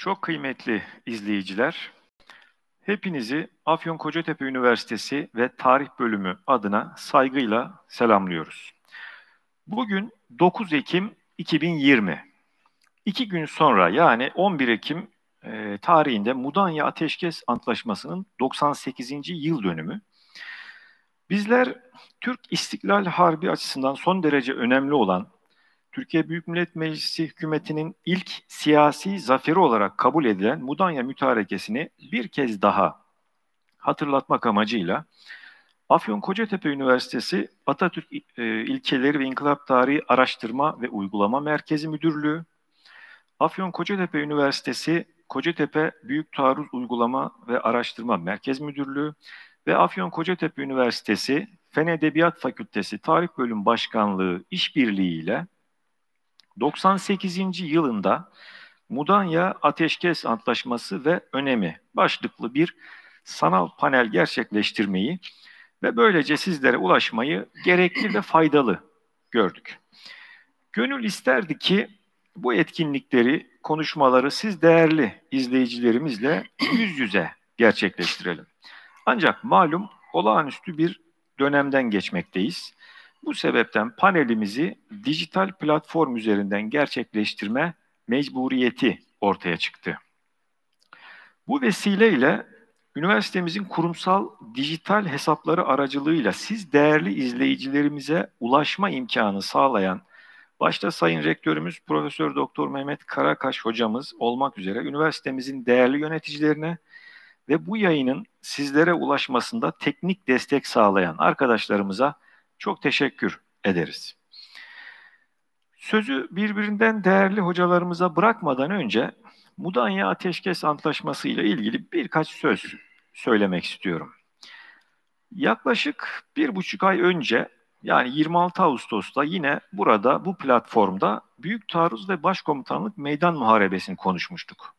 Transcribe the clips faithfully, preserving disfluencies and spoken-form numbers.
Çok kıymetli izleyiciler, hepinizi Afyon Kocatepe Üniversitesi ve Tarih Bölümü adına saygıyla selamlıyoruz. Bugün dokuz Ekim iki bin yirmi. İki gün sonra yani on bir Ekim e, tarihinde Mudanya Ateşkes Antlaşması'nın doksan sekizinci yıl dönümü. Bizler Türk İstiklal Harbi açısından son derece önemli olan Türkiye Büyük Millet Meclisi hükümetinin ilk siyasi zaferi olarak kabul edilen Mudanya Mütarekesi'ni bir kez daha hatırlatmak amacıyla Afyon Kocatepe Üniversitesi Atatürk e, İlkeleri ve İnkılap Tarihi Araştırma ve Uygulama Merkezi Müdürlüğü, Afyon Kocatepe Üniversitesi Kocatepe Büyük Taarruz Uygulama ve Araştırma Merkez Müdürlüğü ve Afyon Kocatepe Üniversitesi Fen Edebiyat Fakültesi Tarih Bölüm Başkanlığı işbirliğiyle doksan sekizinci yılında Mudanya Ateşkes Antlaşması ve Önemi başlıklı bir sanal panel gerçekleştirmeyi ve böylece sizlere ulaşmayı gerekli ve faydalı gördük. Gönül isterdi ki bu etkinlikleri, konuşmaları siz değerli izleyicilerimizle yüz yüze gerçekleştirelim. Ancak malum olağanüstü bir dönemden geçmekteyiz. Bu sebepten panelimizi dijital platform üzerinden gerçekleştirme mecburiyeti ortaya çıktı. Bu vesileyle üniversitemizin kurumsal dijital hesapları aracılığıyla siz değerli izleyicilerimize ulaşma imkanı sağlayan başta Sayın Rektörümüz Profesör Doktor Mehmet Karakaş hocamız olmak üzere üniversitemizin değerli yöneticilerine ve bu yayının sizlere ulaşmasında teknik destek sağlayan arkadaşlarımıza çok teşekkür ederiz. Sözü birbirinden değerli hocalarımıza bırakmadan önce Mudanya Ateşkes Antlaşması ile ilgili birkaç söz söylemek istiyorum. Yaklaşık bir buçuk ay önce yani yirmi altı Ağustos'ta yine burada bu platformda Büyük Taarruz ve Başkomutanlık Meydan Muharebesi'ni konuşmuştuk.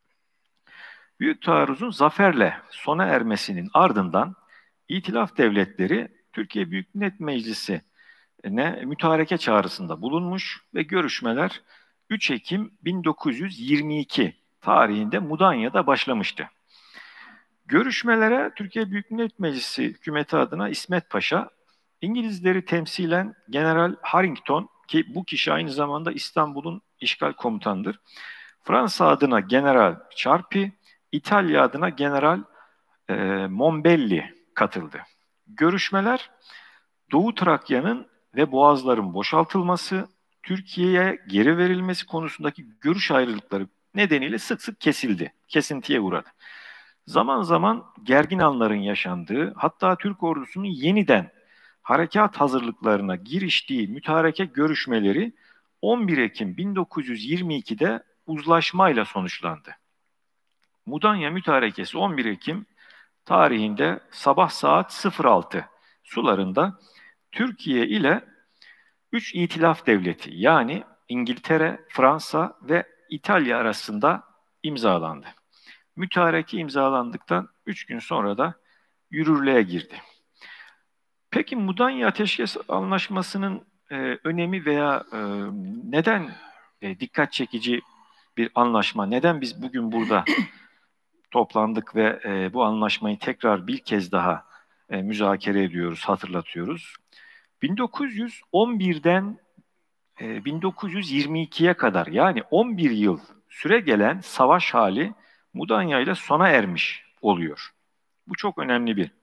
Büyük Taarruz'un zaferle sona ermesinin ardından İtilaf Devletleri Türkiye Büyük Millet Meclisi'ne mütareke çağrısında bulunmuş ve görüşmeler üç Ekim bin dokuz yüz yirmi iki tarihinde Mudanya'da başlamıştı. Görüşmelere Türkiye Büyük Millet Meclisi hükümeti adına İsmet Paşa, İngilizleri temsilen General Harrington ki bu kişi aynı zamanda İstanbul'un işgal komutanıdır. Fransa adına General Charpi, İtalya adına General e, Mombelli katıldı. Görüşmeler Doğu Trakya'nın ve boğazların boşaltılması, Türkiye'ye geri verilmesi konusundaki görüş ayrılıkları nedeniyle sık sık kesildi, kesintiye uğradı. Zaman zaman gergin anların yaşandığı, hatta Türk ordusunun yeniden harekat hazırlıklarına giriştiği mütareke görüşmeleri on bir Ekim bin dokuz yüz yirmi iki'de uzlaşmayla sonuçlandı. Mudanya Mütarekesi on bir Ekim tarihinde sabah saat sıfır altı sularında Türkiye ile üç itilaf devleti yani İngiltere, Fransa ve İtalya arasında imzalandı. Mütareke imzalandıktan üç gün sonra da yürürlüğe girdi. Peki Mudanya Ateşkes Anlaşması'nın e, önemi veya e, neden e, dikkat çekici bir anlaşma, neden biz bugün burada toplandık ve e, bu anlaşmayı tekrar bir kez daha e, müzakere ediyoruz, hatırlatıyoruz. bin dokuz yüz on bir'den e, bin dokuz yüz yirmi iki'ye kadar yani on bir yıl süre gelen savaş hali Mudanya ile sona ermiş oluyor. Bu çok önemli bir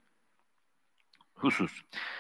husus.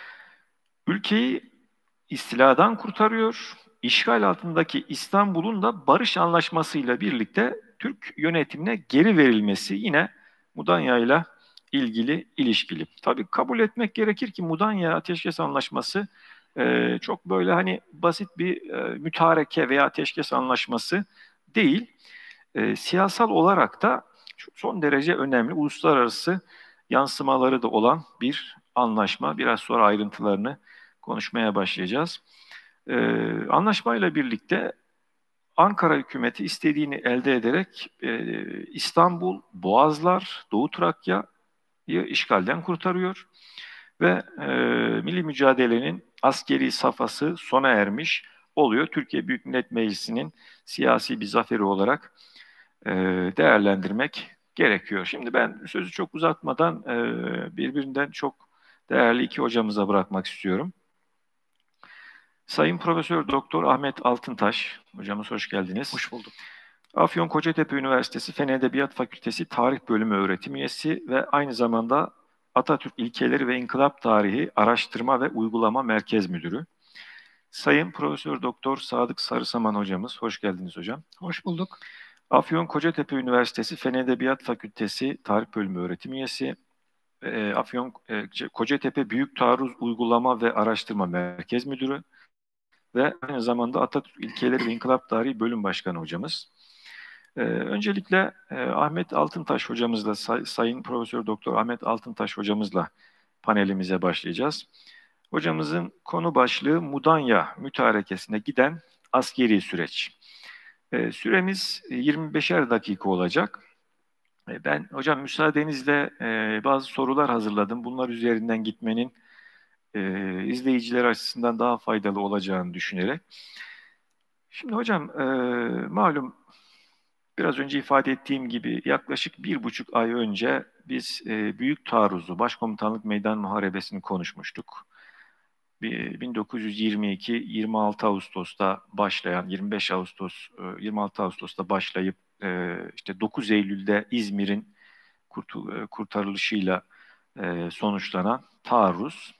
Ülkeyi istiladan kurtarıyor, işgal altındaki İstanbul'un da barış anlaşmasıyla birlikte Türk yönetimine geri verilmesi yine Mudanya ile ilgili ilişkili. Tabii kabul etmek gerekir ki Mudanya Ateşkes Anlaşması e, çok böyle hani basit bir e, mütareke veya ateşkes anlaşması değil. E, siyasal olarak da son derece önemli, uluslararası yansımaları da olan bir anlaşma. Biraz sonra ayrıntılarını konuşmaya başlayacağız. E, anlaşmayla birlikte Ankara hükümeti istediğini elde ederek e, İstanbul, Boğazlar, Doğu Trakya'yı işgalden kurtarıyor ve e, milli mücadelenin askeri safhası sona ermiş oluyor. Türkiye Büyük Millet Meclisi'nin siyasi bir zaferi olarak e, değerlendirmek gerekiyor. Şimdi ben sözü çok uzatmadan e, birbirinden çok değerli iki hocamıza bırakmak istiyorum. Sayın Profesör Doktor Ahmet Altıntaş, hocamız hoş geldiniz. Hoş bulduk. Afyon Kocatepe Üniversitesi Fen Edebiyat Fakültesi Tarih Bölümü öğretim üyesi ve aynı zamanda Atatürk İlkeleri ve İnkılap Tarihi Araştırma ve Uygulama Merkez Müdürü. Sayın Profesör Doktor Sadık Sarısaman hocamız, hoş geldiniz hocam. Hoş bulduk. Afyon Kocatepe Üniversitesi Fen Edebiyat Fakültesi Tarih Bölümü öğretim üyesi, e, Afyon e, Kocatepe Büyük Taarruz Uygulama ve Araştırma Merkez Müdürü ve aynı zamanda Atatürk İlkeleri ve İnkılap Tarihi Bölüm Başkanı hocamız. Ee, öncelikle e, Ahmet Altıntaş hocamızla, say, Sayın Profesör Doktor Ahmet Altıntaş hocamızla panelimize başlayacağız. Hocamızın konu başlığı Mudanya mütarekesine giden askeri süreç. Ee, süremiz yirmi beşer dakika olacak. Ee, ben hocam müsaadenizle e, bazı sorular hazırladım. Bunlar üzerinden gitmenin e, izleyiciler açısından daha faydalı olacağını düşünerek. Şimdi hocam e, malum biraz önce ifade ettiğim gibi yaklaşık bir buçuk ay önce biz e, Büyük Taarruz'u, Başkomutanlık Meydan Muharebesi'ni konuşmuştuk. bin dokuz yüz yirmi iki yirmi altı Ağustos'ta başlayan, yirmi beş Ağustos, e, yirmi altı Ağustos'ta başlayıp e, işte dokuz Eylül'de İzmir'in kurtul, e, kurtarılışıyla e, sonuçlanan taarruz.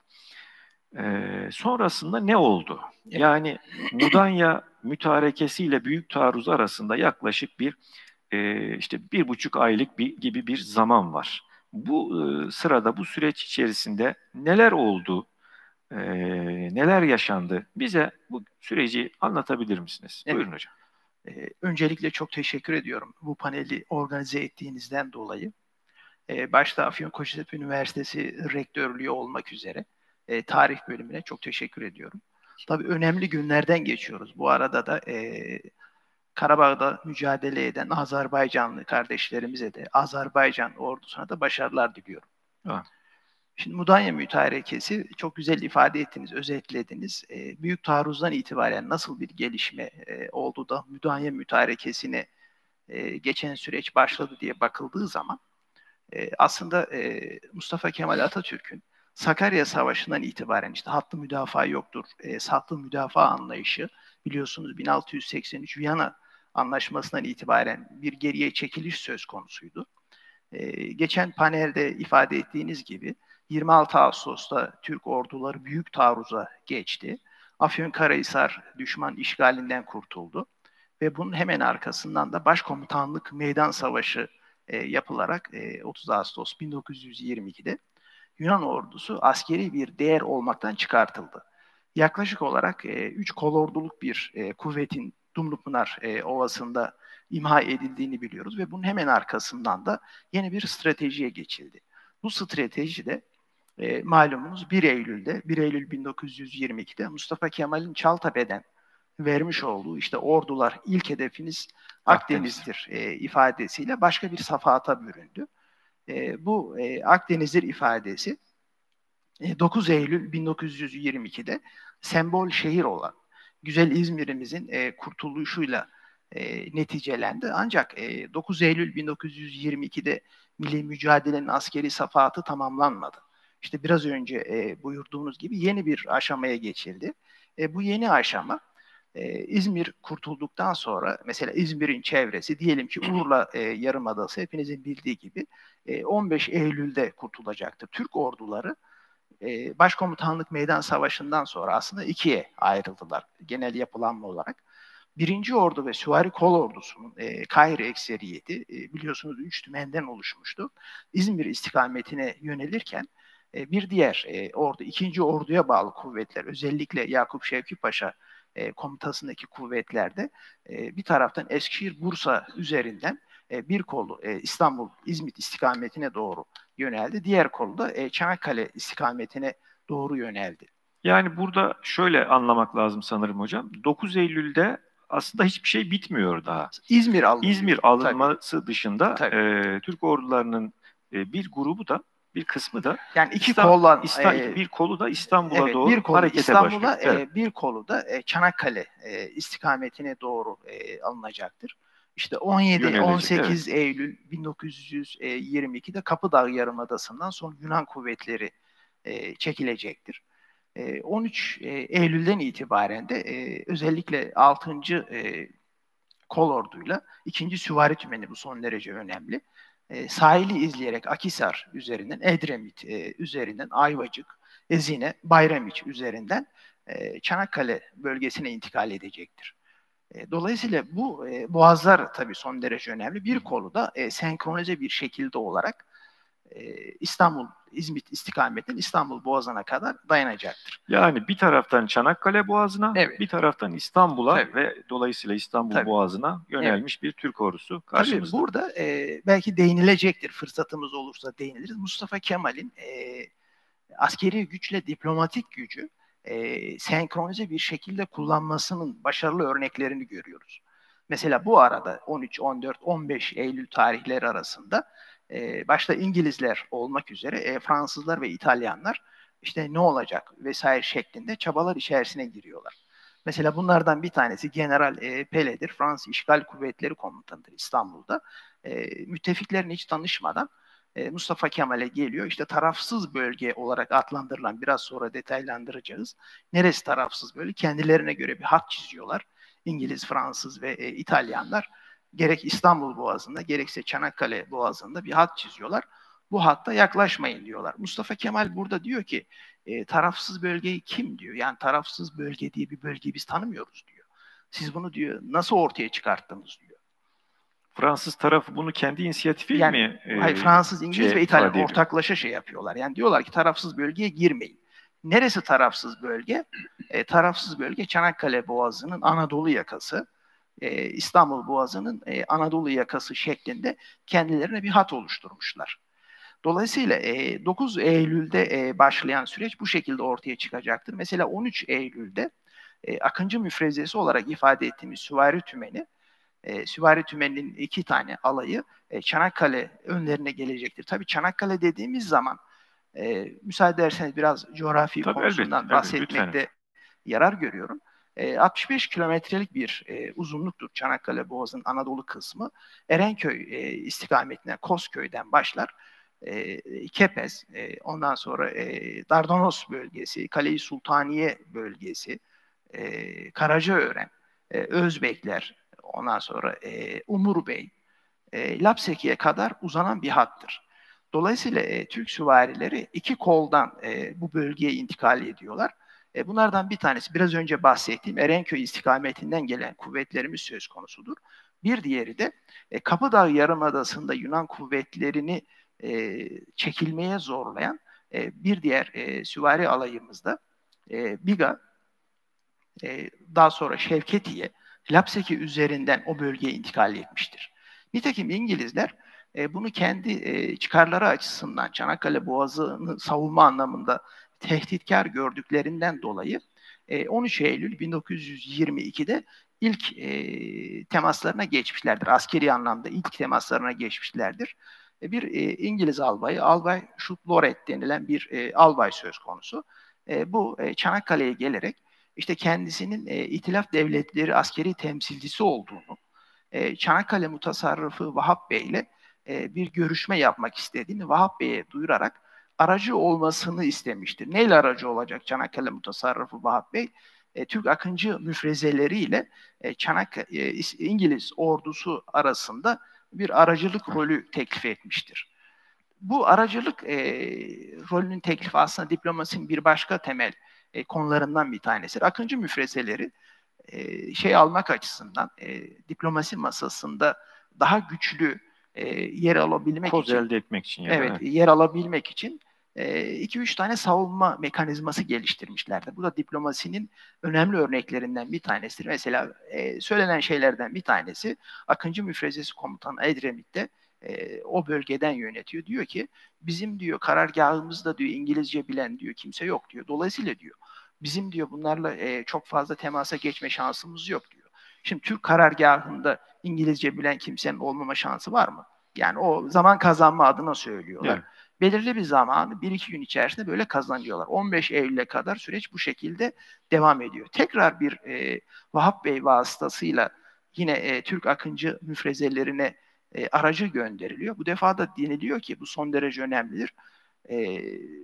E, sonrasında ne oldu? Yani Mudanya mütarekesiyle Büyük Taarruz arasında yaklaşık bir e, işte bir buçuk aylık bir, gibi bir zaman var. Bu e, sırada, bu süreç içerisinde neler oldu, e, neler yaşandı? Bize bu süreci anlatabilir misiniz? Evet. Buyurun hocam. Ee, öncelikle çok teşekkür ediyorum bu paneli organize ettiğinizden dolayı. Ee, başta Afyon Kocatepe Üniversitesi Rektörlüğü olmak üzere e, tarih bölümüne çok teşekkür ediyorum. Tabii önemli günlerden geçiyoruz. Bu arada da e, Karabağ'da mücadele eden Azerbaycanlı kardeşlerimize de, Azerbaycan ordusuna da başarılar diliyorum. Ha. Şimdi Mudanya mütarekesi çok güzel ifade ettiniz, özetlediniz. E, Büyük Taarruz'dan itibaren nasıl bir gelişme e, oldu da Mudanya mütarekesine e, geçen süreç başladı diye bakıldığı zaman e, aslında e, Mustafa Kemal Atatürk'ün Sakarya Savaşı'ndan itibaren işte hattı müdafaa yoktur, e, hattı müdafaa anlayışı biliyorsunuz bin altı yüz seksen üç Viyana Anlaşması'ndan itibaren bir geriye çekiliş söz konusuydu. Ee, geçen panelde ifade ettiğiniz gibi yirmi altı Ağustos'ta Türk orduları Büyük Taarruz'a geçti. Afyonkarahisar düşman işgalinden kurtuldu. Ve bunun hemen arkasından da Başkomutanlık Meydan Savaşı e, yapılarak e, otuz Ağustos bin dokuz yüz yirmi ikide Yunan ordusu askeri bir değer olmaktan çıkartıldı. Yaklaşık olarak e, üç kolorduluk bir e, kuvvetin Dumlupınar e, Ovası'nda imha edildiğini biliyoruz ve bunun hemen arkasından da yeni bir stratejiye geçildi. Bu strateji de e, malumunuz bir Eylül'de, bir Eylül bin dokuz yüz yirmi ikide Mustafa Kemal'in Çaltepe'den vermiş olduğu işte ordular ilk hedefiniz Akdeniz'dir e, ifadesiyle başka bir safhata büründü. E, bu e, Akdeniz'dir ifadesi e, dokuz Eylül bin dokuz yüz yirmi ikide sembol şehir olan güzel İzmir'imizin e, kurtuluşuyla e, neticelendi. Ancak e, dokuz Eylül bin dokuz yüz yirmi ikide milli mücadelenin askeri safahatı tamamlanmadı. İşte biraz önce e, buyurduğunuz gibi yeni bir aşamaya geçildi. E, bu yeni aşama e, İzmir kurtulduktan sonra mesela İzmir'in çevresi diyelim ki Urla e, Yarımadası hepinizin bildiği gibi e, on beş Eylül'de kurtulacaktı. Türk orduları e, Başkomutanlık Meydan Savaşı'ndan sonra aslında ikiye ayrıldılar genel yapılanma olarak. Birinci Ordu ve Süvari Kol Ordusu'nun e, Kahire ekseriyeti e, biliyorsunuz üç tümenden oluşmuştu. İzmir istikametine yönelirken e, bir diğer e, ordu, ikinci orduya bağlı kuvvetler, özellikle Yakup Şevki Paşa e, komutasındaki kuvvetlerde e, bir taraftan Eskişehir, Bursa üzerinden e, bir kolu e, İstanbul, İzmit istikametine doğru yöneldi. Diğer kolu da e, Çanakkale istikametine doğru yöneldi. Yani burada şöyle anlamak lazım sanırım hocam. dokuz Eylül'de aslında hiçbir şey bitmiyor daha. İzmir alınıyor. İzmir alınması Tabii. dışında Tabii. E, Türk ordularının e, bir grubu da bir kısmı da yani iki İsta, koldan İsta, e, bir kolu da İstanbul'a evet, doğru bir kolu harekete İstanbul'a, başlıyor. Evet. E, bir kolu da e, Çanakkale e, istikametine doğru e, alınacaktır. İşte on yedi on sekiz evet. Eylül bin dokuz yüz yirmi ikide Kapıdağ Yarımadası'ndan son Yunan kuvvetleri e, çekilecektir. E, on üç Eylül'den itibaren de e, özellikle altıncı E, Kolordu'yla ikinci Süvari Tümeni, bu son derece önemli. E, sahili izleyerek Akhisar üzerinden, Edremit e, üzerinden, Ayvacık, Ezine, Bayramiç üzerinden e, Çanakkale bölgesine intikal edecektir. E, dolayısıyla bu e, boğazlar tabii son derece önemli. Bir kolu da e, senkronize bir şekilde olarak e, İstanbul, İzmit istikametinden İstanbul Boğazı'na kadar dayanacaktır. Yani bir taraftan Çanakkale Boğazı'na, evet, bir taraftan İstanbul'a ve dolayısıyla İstanbul tabii. Boğazı'na yönelmiş, evet, bir Türk ordusu karşımızda. Tabii burada e, belki değinilecektir, fırsatımız olursa değiniriz. Mustafa Kemal'in e, askeri güçle diplomatik gücü e, senkronize bir şekilde kullanmasının başarılı örneklerini görüyoruz. Mesela bu arada on üç, on dört, on beş Eylül tarihleri arasında e, başta İngilizler olmak üzere e, Fransızlar ve İtalyanlar işte ne olacak vesaire şeklinde çabalar içerisine giriyorlar. Mesela bunlardan bir tanesi General e, Pele'dir. Fransız İşgal Kuvvetleri Komutanıdır İstanbul'da. E, müttefiklerin hiç tanışmadan e, Mustafa Kemal'e geliyor. İşte tarafsız bölge olarak adlandırılan, biraz sonra detaylandıracağız. Neresi tarafsız bölge? Kendilerine göre bir hat çiziyorlar. İngiliz, Fransız ve e, İtalyanlar gerek İstanbul Boğazı'nda gerekse Çanakkale Boğazı'nda bir hat çiziyorlar. Bu hatta yaklaşmayın diyorlar. Mustafa Kemal burada diyor ki e, tarafsız bölgeyi kim diyor? Yani tarafsız bölge diye bir bölgeyi biz tanımıyoruz diyor. Siz bunu diyor nasıl ortaya çıkarttınız diyor. Fransız tarafı bunu kendi inisiyatifi yani, mi? E, hayır, Fransız, İngiliz şey, ve İtalyan ortaklaşa şey yapıyorlar. Yani diyorlar ki tarafsız bölgeye girmeyin. Neresi tarafsız bölge? E, tarafsız bölge Çanakkale Boğazı'nın Anadolu yakası, e, İstanbul Boğazı'nın e, Anadolu yakası şeklinde kendilerine bir hat oluşturmuşlar. Dolayısıyla e, dokuz Eylül'de e, başlayan süreç bu şekilde ortaya çıkacaktır. Mesela on üç Eylül'de e, Akıncı müfrezesi olarak ifade ettiğimiz Süvari Tümeni, e, Süvari Tümeni'nin iki tane alayı e, Çanakkale önlerine gelecektir. Tabii Çanakkale dediğimiz zaman e, müsaade ederseniz biraz coğrafi Tabii, konusundan elbette, bahsetmekte elbette. yarar görüyorum. E, altmış beş kilometrelik bir e, uzunluktur Çanakkale Boğazı'nın Anadolu kısmı. Erenköy e, istikametine Kozköy'den başlar. E, Kepez, e, ondan sonra e, Dardanos bölgesi, Kale-i Sultaniye bölgesi, e, Karacaören, e, Özbekler, ondan sonra e, Umur Bey, e, Lapseki'ye kadar uzanan bir hattır. Dolayısıyla e, Türk süvarileri iki koldan e, bu bölgeye intikal ediyorlar. E, bunlardan bir tanesi biraz önce bahsettiğim Erenköy istikametinden gelen kuvvetlerimiz söz konusudur. Bir diğeri de e, Kapıdağ Yarımadası'nda Yunan kuvvetlerini e, çekilmeye zorlayan e, bir diğer e, süvari alayımızda e, Biga, e, daha sonra Şevketiye, Lapseki üzerinden o bölgeye intikal etmiştir. Nitekim İngilizler e, bunu kendi e, çıkarları açısından Çanakkale Boğazı'nı savunma anlamında tehditkar gördüklerinden dolayı e, on üç Eylül bin dokuz yüz yirmi ikide ilk e, temaslarına geçmişlerdir. Askeri anlamda ilk temaslarına geçmişlerdir. E, bir e, İngiliz albayı, Albay Shutt Loret denilen bir e, albay söz konusu. E, bu e, Çanakkale'ye gelerek işte kendisinin e, İtilaf Devletleri askeri temsilcisi olduğunu, e, Çanakkale Mutasarrıfı Vahap Bey ile e, bir görüşme yapmak istediğini Vahap Bey'e duyurarak aracı olmasını istemiştir. Neyle aracı olacak Çanakkale Mutasarrıfı Vahap Bey? E, Türk Akıncı müfrezeleriyle e, Çanakkale e, İngiliz ordusu arasında bir aracılık rolü teklif etmiştir. Bu aracılık e, rolünün teklifi aslında diplomasinin bir başka temel e, konularından bir tanesidir. Akıncı müfrezeleri e, şey almak açısından e, diplomasi masasında daha güçlü e, yer alabilmek Koz için, elde etmek için, evet, evet, yer alabilmek için iki üç tane savunma mekanizması geliştirmişlerdi. Bu da diplomasinin önemli örneklerinden bir tanesidir. Mesela e, söylenen şeylerden bir tanesi Akıncı Müfrezesi Komutanı Edremit'te e, o bölgeden yönetiyor. Diyor ki bizim diyor karargahımızda diyor İngilizce bilen diyor kimse yok diyor. Dolayısıyla diyor bizim diyor bunlarla e, çok fazla temasa geçme şansımız yok diyor. Şimdi Türk karargahında İngilizce bilen kimsenin olmama şansı var mı? Yani o zaman kazanma adına söylüyorlar. Evet. Belirli bir zamanı bir iki gün içerisinde böyle kazanıyorlar. on beş Eylül'e kadar süreç bu şekilde devam ediyor. Tekrar bir e, Vahap Bey vasıtasıyla yine e, Türk akıncı müfrezelerine e, aracı gönderiliyor. Bu defa da deniliyor ki bu son derece önemlidir. E,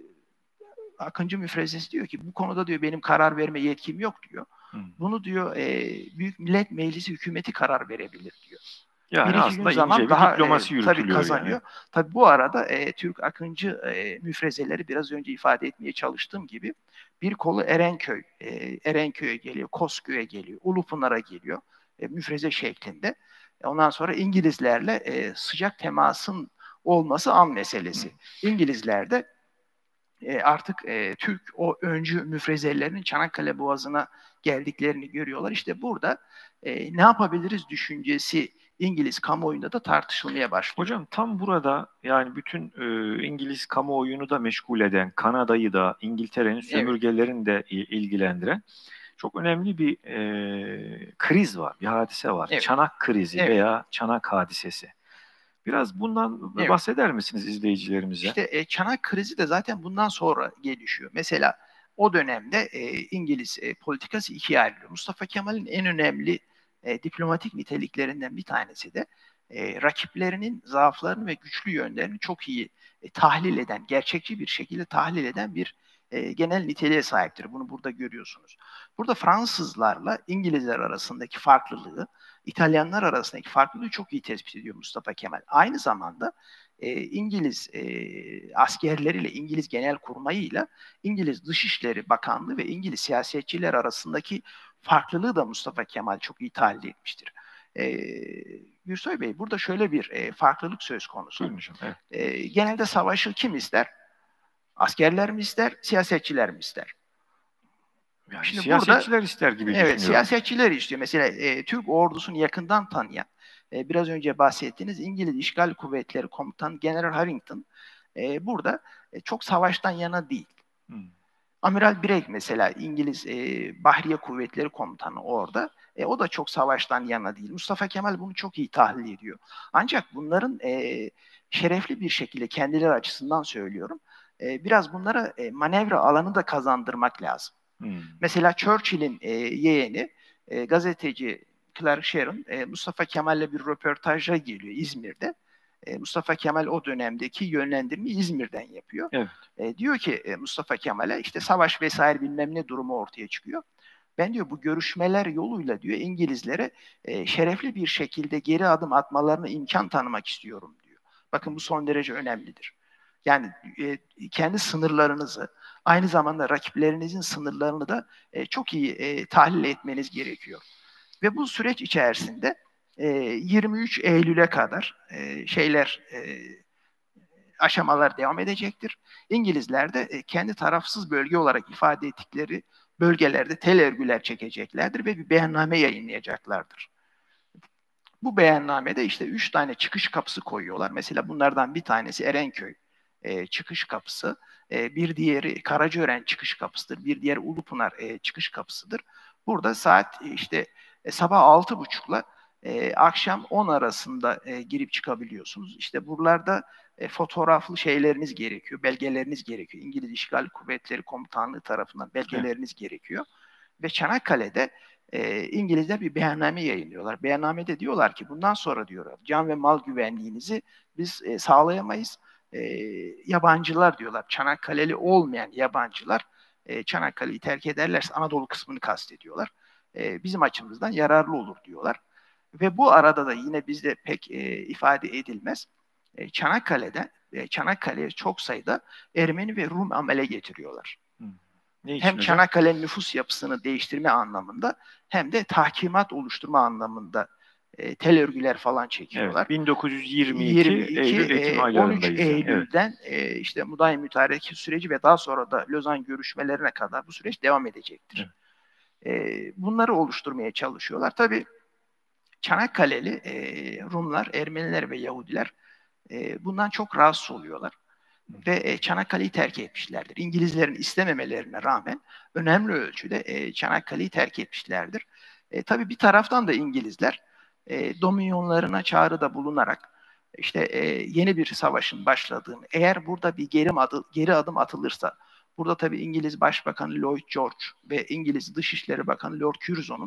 Akıncı müfrezesi diyor ki bu konuda diyor benim karar verme yetkim yok diyor. Hmm. Bunu diyor e, Büyük Millet Meclisi hükümeti karar verebilir diyor. Yani bir iki gün zaman bir daha diplomasi e, tabii kazanıyor. Yani. Tabii bu arada e, Türk akıncı e, müfrezeleri biraz önce ifade etmeye çalıştığım gibi bir kolu Erenköy, e, Erenköy'e geliyor, Kosköy'e geliyor, Ulupınar'a geliyor e, müfreze şeklinde. Ondan sonra İngilizlerle e, sıcak temasın olması an meselesi. Hı. İngilizler de e, artık e, Türk o öncü müfrezelerinin Çanakkale Boğazı'na geldiklerini görüyorlar. İşte burada e, ne yapabiliriz düşüncesi İngiliz kamuoyunda da tartışılmaya başlıyor. Hocam tam burada yani bütün e, İngiliz kamuoyunu da meşgul eden, Kanada'yı da, İngiltere'nin sömürgelerini de ilgilendiren çok önemli bir e, kriz var, bir hadise var. Evet. Çanak krizi evet. veya Çanak hadisesi. Biraz bundan evet. bahseder misiniz izleyicilerimize? İşte e, Çanak krizi de zaten bundan sonra gelişiyor. Mesela o dönemde e, İngiliz e, politikası ikiye ayrılıyor. Mustafa Kemal'in en önemli e, diplomatik niteliklerinden bir tanesi de e, rakiplerinin zaaflarını ve güçlü yönlerini çok iyi e, tahlil eden, gerçekçi bir şekilde tahlil eden bir e, genel niteliğe sahiptir. Bunu burada görüyorsunuz. Burada Fransızlarla İngilizler arasındaki farklılığı, İtalyanlar arasındaki farklılığı çok iyi tespit ediyor Mustafa Kemal. Aynı zamanda e, İngiliz e, askerleriyle, İngiliz Genelkurmayı'yla İngiliz Dışişleri Bakanlığı ve İngiliz siyasetçiler arasındaki farklılığı da Mustafa Kemal çok iyi tahlil etmiştir. E, Gürsoy Bey, burada şöyle bir e, farklılık söz konusu. Duymuşum, evet. E, genelde savaşı kim ister? Askerler mi ister, siyasetçiler mi ister? Yani Şimdi siyasetçiler burada, ister gibi evet, düşünüyorum. Siyasetçiler istiyor. Mesela e, Türk ordusunu yakından tanıyan, e, biraz önce bahsettiğiniz İngiliz İşgal Kuvvetleri Komutanı General Harrington e, burada e, çok savaştan yana değil. Hmm. Amiral Bragg mesela İngiliz e, Bahriye Kuvvetleri Komutanı orada. E, o da çok savaştan yana değil. Mustafa Kemal bunu çok iyi tahlil ediyor. Ancak bunların e, şerefli bir şekilde kendileri açısından söylüyorum. E, biraz bunlara e, manevra alanı da kazandırmak lazım. Hmm. Mesela Churchill'in e, yeğeni e, gazeteci Clark Sharon e, Mustafa Kemal'le bir röportaja geliyor İzmir'de. E, Mustafa Kemal o dönemdeki yönlendirmeyi İzmir'den yapıyor. Evet. E, diyor ki e, Mustafa Kemal'e işte savaş vesaire bilmem ne durumu ortaya çıkıyor. Ben diyor bu görüşmeler yoluyla diyor İngilizlere e, şerefli bir şekilde geri adım atmalarına imkan tanımak istiyorum diyor. Bakın bu son derece önemlidir. Yani e, kendi sınırlarınızı, aynı zamanda rakiplerinizin sınırlarını da e, çok iyi e, tahlil etmeniz gerekiyor. Ve bu süreç içerisinde e, yirmi üç Eylül'e kadar e, şeyler e, aşamalar devam edecektir. İngilizler de e, kendi tarafsız bölge olarak ifade ettikleri bölgelerde tel örgüler çekeceklerdir ve bir beyanname yayınlayacaklardır. Bu beyannamede işte üç tane çıkış kapısı koyuyorlar. Mesela bunlardan bir tanesi Erenköy e, çıkış kapısı, e, bir diğeri Karacaören çıkış kapısıdır, bir diğeri Ulupınar e, çıkış kapısıdır. Burada saat işte e, sabah altı buçukla e, akşam on arasında e, girip çıkabiliyorsunuz. İşte buralarda e, fotoğraflı şeyleriniz gerekiyor, belgeleriniz gerekiyor. İngiliz İşgal Kuvvetleri Komutanlığı tarafından belgeleriniz evet. gerekiyor. Ve Çanakkale'de e, İngilizler bir beyanname yayınlıyorlar. Beyannamede diyorlar ki bundan sonra diyorlar can ve mal güvenliğinizi biz e, sağlayamayız. E, yabancılar diyorlar, Çanakkale'li olmayan yabancılar e, Çanakkale'yi terk ederlerse Anadolu kısmını kastediyorlar. E, bizim açımızdan yararlı olur diyorlar. Ve bu arada da yine bizde pek e, ifade edilmez. E, Çanakkale'de e, Çanakkale'ye çok sayıda Ermeni ve Rum amele getiriyorlar. Hmm. Hem Çanakkale'nin nüfus yapısını değiştirme anlamında hem de tahkimat oluşturma anlamında e, tel örgüler falan çekiyorlar. Evet, bin dokuz yüz yirmi iki, yirmi iki Eylül-Ekim e, aylarındayız. on üç Eylül'den evet. e, işte Mudanya Mütareke süreci ve daha sonra da Lozan görüşmelerine kadar bu süreç devam edecektir. Evet. E, bunları oluşturmaya çalışıyorlar. Tabii Çanakkale'li e, Rumlar, Ermeniler ve Yahudiler e, bundan çok rahatsız oluyorlar. Ve e, Çanakkale'yi terk etmişlerdir. İngilizlerin istememelerine rağmen önemli ölçüde e, Çanakkale'yi terk etmişlerdir. E, tabii bir taraftan da İngilizler e, dominyonlarına çağrıda bulunarak işte e, yeni bir savaşın başladığını, eğer burada bir geri adım, geri adım atılırsa, burada tabii İngiliz Başbakanı Lloyd George ve İngiliz Dışişleri Bakanı Lord Curzon'un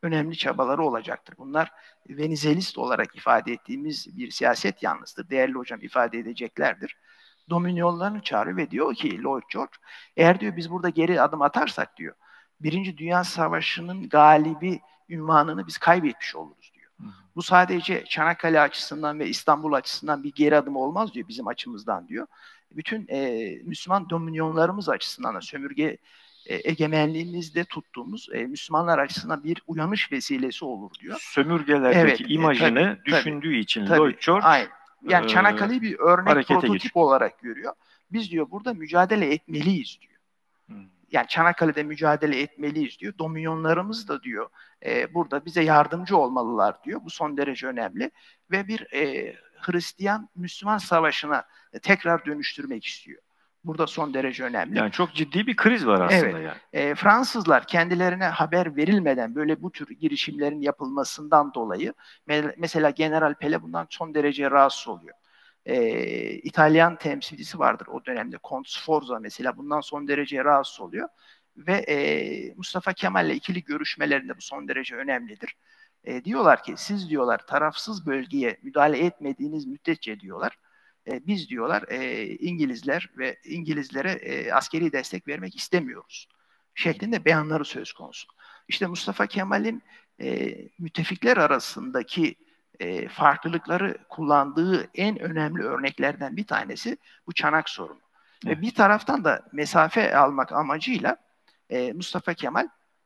önemli çabaları olacaktır. Bunlar Venizelist olarak ifade ettiğimiz bir siyaset yanlısıdır. Değerli hocam ifade edeceklerdir. Dominyonlarını çağırıyor ve diyor ki Lloyd George, eğer diyor biz burada geri adım atarsak diyor, Birinci Dünya Savaşı'nın galibi ünvanını biz kaybetmiş oluruz diyor. Hı. Bu sadece Çanakkale açısından ve İstanbul açısından bir geri adım olmaz diyor bizim açımızdan diyor. Bütün e, Müslüman dominyonlarımız açısından da sömürge e, egemenliğimizde tuttuğumuz e, Müslümanlar açısından bir uyanış vesilesi olur diyor. Sömürgelerdeki evet, imajını e, tabii, düşündüğü tabii, için tabii, Lloyd George aynen. Yani Çanakkale'yi bir örnek prototip geçiyor. olarak görüyor. Biz diyor burada mücadele etmeliyiz diyor. Hmm. Yani Çanakkale'de mücadele etmeliyiz diyor. Dominyonlarımız da diyor e, burada bize yardımcı olmalılar diyor. Bu son derece önemli. Ve bir e, Hristiyan-Müslüman savaşına e, tekrar dönüştürmek istiyor. Burada son derece önemli. Yani çok ciddi bir kriz var aslında evet. yani. E, Fransızlar kendilerine haber verilmeden böyle bu tür girişimlerin yapılmasından dolayı me- mesela General Pele bundan son derece rahatsız oluyor. E, İtalyan temsilcisi vardır o dönemde. Count Sforza mesela bundan son derece rahatsız oluyor. Ve e, Mustafa Kemal'le ikili görüşmelerinde bu son derece önemlidir. E, diyorlar ki siz diyorlar tarafsız bölgeye müdahale etmediğiniz müddetçe diyorlar e, biz diyorlar e, İngilizler ve İngilizlere e, askeri destek vermek istemiyoruz şeklinde beyanları söz konusu. İşte Mustafa Kemal'in e, müttefikler arasındaki e, farklılıkları kullandığı en önemli örneklerden bir tanesi bu Çanak sorunu. Evet. Ve bir taraftan da mesafe almak amacıyla e, Mustafa Kemal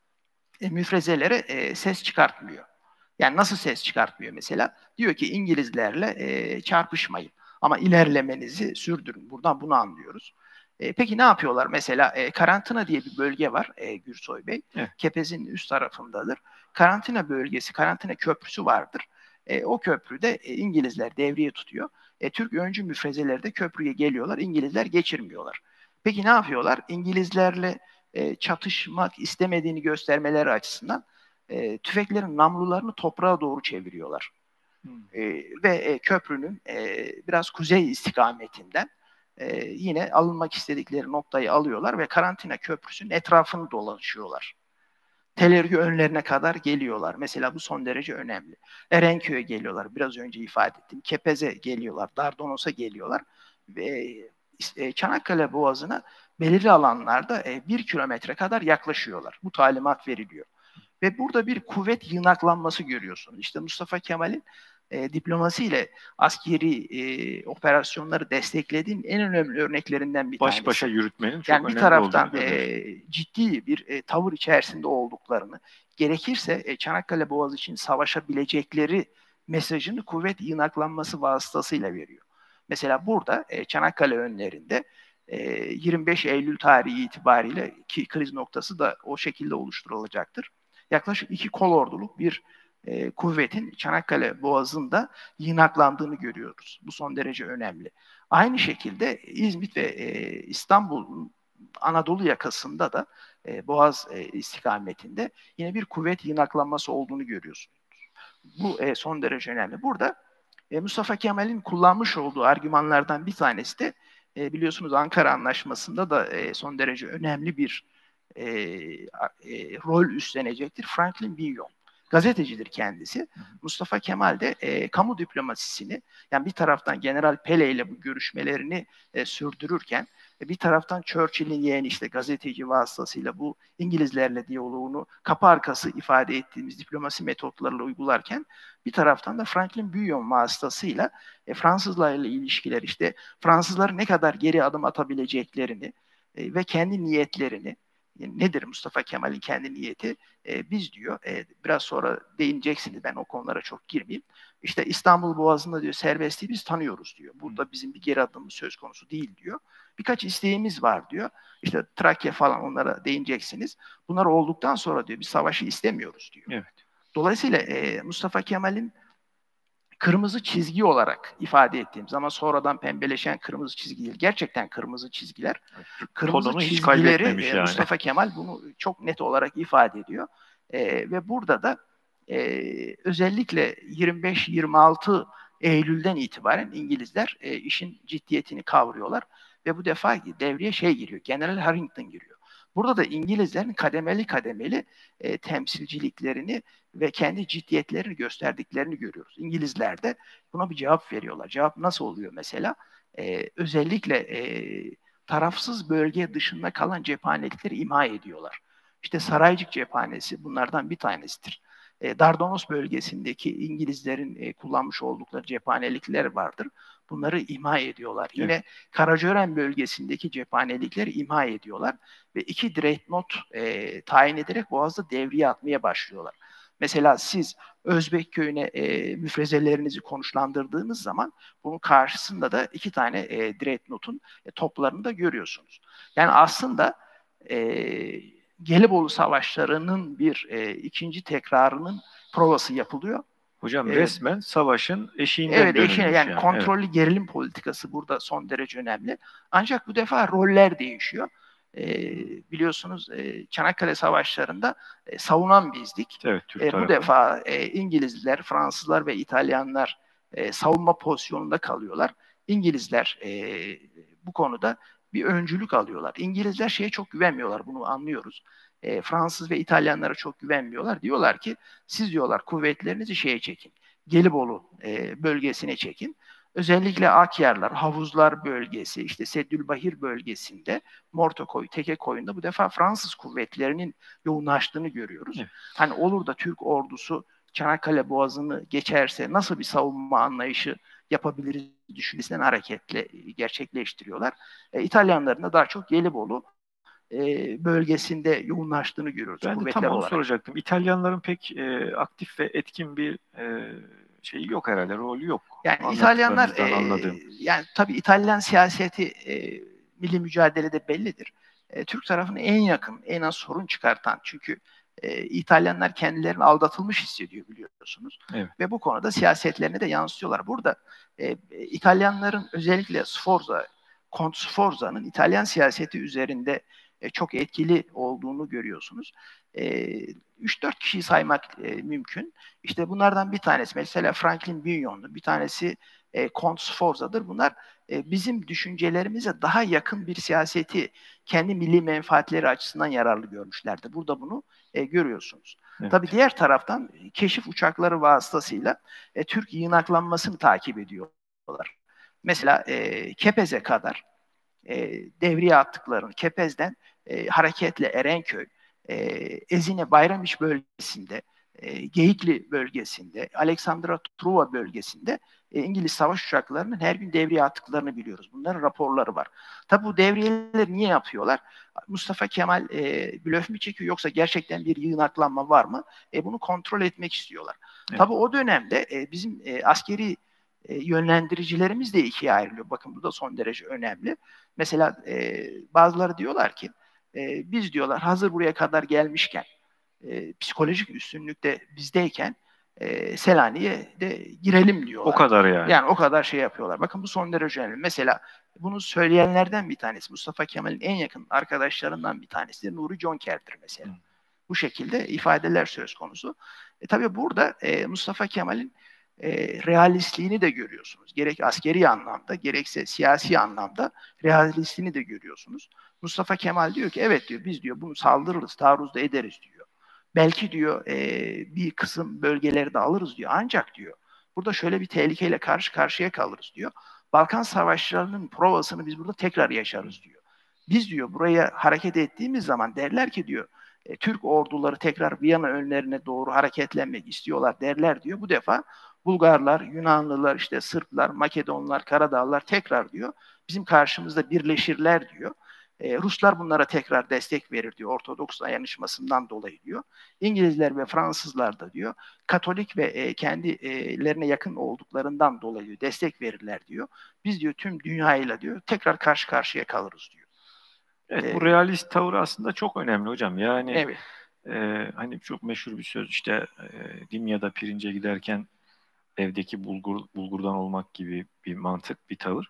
e, müfrezelere e, ses çıkartmıyor. Yani nasıl ses çıkartmıyor mesela? Diyor ki İngilizlerle e, çarpışmayın. Ama ilerlemenizi sürdürün. Buradan bunu anlıyoruz. E, peki ne yapıyorlar? Mesela e, karantina diye bir bölge var e, Gürsoy Bey. Evet. Kepez'in üst tarafındadır. Karantina bölgesi, karantina köprüsü vardır. E, o köprüde e, İngilizler devreye tutuyor. E, Türk öncü müfrezeleri de köprüye geliyorlar. İngilizler geçirmiyorlar. Peki ne yapıyorlar? İngilizlerle e, çatışmak istemediğini göstermeleri açısından e, tüfeklerin namlularını toprağa doğru çeviriyorlar. E, ve e, köprünün e, biraz kuzey istikametinden e, yine alınmak istedikleri noktayı alıyorlar ve karantina köprüsünün etrafını dolaşıyorlar. Telergü önlerine kadar geliyorlar. Mesela bu son derece önemli. Erenköy'e geliyorlar. Biraz önce ifade ettim. Kepez'e geliyorlar. Dardanos'a geliyorlar. Ve e, Çanakkale Boğazı'na belirli alanlarda e, bir kilometre kadar yaklaşıyorlar. Bu talimat veriliyor. Ve burada bir kuvvet yığınaklanması görüyorsunuz. İşte Mustafa Kemal'in e, diplomasiyle askeri e, operasyonları desteklediğin en önemli örneklerinden bir Baş tanesi. Baş başa yürütmenin çok yani önemli bir taraftan olduğunu e, ciddi bir e, tavır içerisinde olduklarını, gerekirse e, Çanakkale Boğazı için savaşabilecekleri mesajını kuvvet yığınaklanması vasıtasıyla veriyor. Mesela burada e, Çanakkale önlerinde e, yirmi beş Eylül tarihi itibariyle ki kriz noktası da o şekilde oluşturulacaktır. Yaklaşık iki kolorduluk bir e, kuvvetin Çanakkale Boğazı'nda yığınaklandığını görüyoruz. Bu son derece önemli. Aynı şekilde İzmit ve e, İstanbul'un Anadolu yakasında da e, Boğaz e, istikametinde yine bir kuvvet yığınaklanması olduğunu görüyorsunuz. Bu e, son derece önemli. Burada e, Mustafa Kemal'in kullanmış olduğu argümanlardan bir tanesi de e, biliyorsunuz Ankara Anlaşması'nda da e, son derece önemli bir e, e, rol üstlenecektir. Franklin Billon. Gazetecidir kendisi. Hı hı. Mustafa Kemal de e, kamu diplomasisini, yani bir taraftan General Pele ile bu görüşmelerini e, sürdürürken, e, bir taraftan Churchill'in yeğeni işte gazeteci vasıtasıyla bu İngilizlerle diyaloğunu kapı arkası ifade ettiğimiz diplomasi metotlarıyla uygularken, bir taraftan da Franklin Billon vasıtasıyla e, Fransızlarla ilişkiler, işte Fransızların ne kadar geri adım atabileceklerini e, ve kendi niyetlerini, nedir Mustafa Kemal'in kendi niyeti? E, biz diyor, e, biraz sonra değineceksiniz, ben o konulara çok girmeyeyim. İşte İstanbul Boğazı'nda diyor serbestliği biz tanıyoruz diyor. Burada bizim bir geri adımımız söz konusu değil diyor. Birkaç isteğimiz var diyor. İşte Trakya falan, onlara değineceksiniz. Bunlar olduktan sonra diyor bir savaşı istemiyoruz diyor. Evet. Dolayısıyla e, Mustafa Kemal'in kırmızı çizgi olarak ifade ettiğimiz ama sonradan pembeleşen kırmızı çizgi değil, gerçekten kırmızı çizgiler. Kırmızı Tonunu çizgileri yani. Mustafa Kemal bunu çok net olarak ifade ediyor. E, ve burada da e, özellikle yirmi beş yirmi altı Eylül'den itibaren İngilizler e, işin ciddiyetini kavruyorlar ve bu defa devreye şey giriyor, General Harrington giriyor. Burada da İngilizlerin kademeli kademeli e, temsilciliklerini ve kendi ciddiyetlerini gösterdiklerini görüyoruz. İngilizler de buna bir cevap veriyorlar. Cevap nasıl oluyor mesela? E, özellikle e, tarafsız bölge dışında kalan cephanelikleri imha ediyorlar. İşte Saraycık cephanesi bunlardan bir tanesidir. E, Dardanos bölgesindeki İngilizlerin e, kullanmış oldukları cephanelikler vardır. Bunları imha ediyorlar. Evet. Yine Karacaören bölgesindeki cephanelikleri imha ediyorlar ve iki dreadnought e, tayin ederek Boğaz'da devriye atmaya başlıyorlar. Mesela siz Özbek köyüne e, müfrezelerinizi konuşlandırdığınız zaman bunun karşısında da iki tane e, dreadnought'un e, toplarını da görüyorsunuz. Yani aslında e, Gelibolu Savaşları'nın bir e, ikinci tekrarının provası yapılıyor. Hocam resmen ee, savaşın eşiğinden evet, dönülmüş. Evet, yani, yani kontrollü evet. gerilim politikası burada son derece önemli. Ancak bu defa roller değişiyor. Ee, biliyorsunuz e, Çanakkale Savaşları'nda e, savunan bizdik. Evet, Türk e, bu defa e, İngilizler, Fransızlar ve İtalyanlar e, savunma pozisyonunda kalıyorlar. İngilizler e, bu konuda bir öncülük alıyorlar. İngilizler şeye çok güvenmiyorlar, bunu anlıyoruz. E, Fransız ve İtalyanlara çok güvenmiyorlar. Diyorlar ki siz diyorlar kuvvetlerinizi şeye çekin. Gelibolu e, bölgesine çekin. Özellikle Akyarlar, Havuzlar bölgesi, işte Seddülbahir bölgesinde, Mortokoy, Tekekoy'unda bu defa Fransız kuvvetlerinin yoğunlaştığını görüyoruz. Evet. Hani olur da Türk ordusu Çanakkale Boğazı'nı geçerse nasıl bir savunma anlayışı yapabiliriz düşüncesinden hareketle gerçekleştiriyorlar. E, İtalyanların da daha çok Gelibolu e, bölgesinde yoğunlaştığını görüyoruz. Ben de tam onu olarak soracaktım. İtalyanların pek e, aktif ve etkin bir e, şeyi yok herhalde, rolü yok. Yani İtalyanlar, e, yani tabii İtalyan siyaseti e, milli mücadelede bellidir. E, Türk tarafına en yakın, en az sorun çıkartan, çünkü e, İtalyanlar kendilerini aldatılmış hissediyor biliyorsunuz. Evet. Ve bu konuda siyasetlerine de yansıtıyorlar. Burada e, İtalyanların özellikle Sforza, Kont Sforza'nın İtalyan siyaseti üzerinde e, çok etkili olduğunu görüyorsunuz. E, üç dört kişiyi saymak e, mümkün. İşte bunlardan bir tanesi mesela Franklin Bugnon'dur, bir tanesi e, Kont Sforza'dır. Bunlar e, bizim düşüncelerimize daha yakın bir siyaseti kendi milli menfaatleri açısından yararlı görmüşlerdi. Burada bunu e, görüyorsunuz. Evet. Tabii diğer taraftan keşif uçakları vasıtasıyla e, Türk yığınaklanmasını takip ediyorlar. Mesela e, Kepez'e kadar e, devriye attıklarını, Kepez'den e, hareketle Erenköy, e, Ezine Bayramiç bölgesinde, e, Geyikli bölgesinde, Aleksandra Truva bölgesinde e, İngiliz savaş uçaklarının her gün devriye attıklarını biliyoruz. Bunların raporları var. Tabi bu devriyeleri niye yapıyorlar? Mustafa Kemal e, blöf mü çekiyor yoksa gerçekten bir yığınaklanma var mı? E, bunu kontrol etmek istiyorlar. Evet. Tabi o dönemde e, bizim e, askeri e, yönlendiricilerimiz de ikiye ayrılıyor. Bakın bu da son derece önemli. Mesela e, bazıları diyorlar ki e, biz diyorlar hazır buraya kadar gelmişken e, psikolojik üstünlükte bizdeyken e, Selanik'e de girelim diyorlar. O kadar yani. Yani o kadar şey yapıyorlar. Bakın bu son derece önemli. Mesela bunu söyleyenlerden bir tanesi Mustafa Kemal'in en yakın arkadaşlarından bir tanesi de Nuri Conker'dir mesela. Hmm. Bu şekilde ifadeler söz konusu. E, tabii burada e, Mustafa Kemal'in e, realistliğini de görüyorsunuz. Gerek askeri anlamda gerekse siyasi anlamda realistliğini de görüyorsunuz. Mustafa Kemal diyor ki evet diyor biz diyor bunu saldırırız, taarruz da ederiz diyor. Belki diyor e, bir kısım bölgeleri de alırız diyor. Ancak diyor burada şöyle bir tehlikeyle karşı karşıya kalırız diyor. Balkan Savaşları'nın provasını biz burada tekrar yaşarız diyor. Biz diyor buraya hareket ettiğimiz zaman derler ki diyor e, Türk orduları tekrar Viyana önlerine doğru hareketlenmek istiyorlar derler diyor. Bu defa Bulgarlar, Yunanlılar, işte Sırplar, Makedonlar, Karadağlılar tekrar diyor bizim karşımızda birleşirler diyor. E, Ruslar bunlara tekrar destek verir diyor. Ortodoks dayanışmasından dolayı diyor. İngilizler ve Fransızlar da diyor Katolik ve e, kendilerine yakın olduklarından dolayı destek verirler diyor. Biz diyor tüm dünyayla diyor tekrar karşı karşıya kalırız diyor. Evet, ee, bu realist tavır aslında çok önemli hocam. Yani evet. e, hani çok meşhur bir söz işte e, Dimya'da pirince giderken evdeki bulgur bulgurdan olmak gibi bir mantık, bir tavır.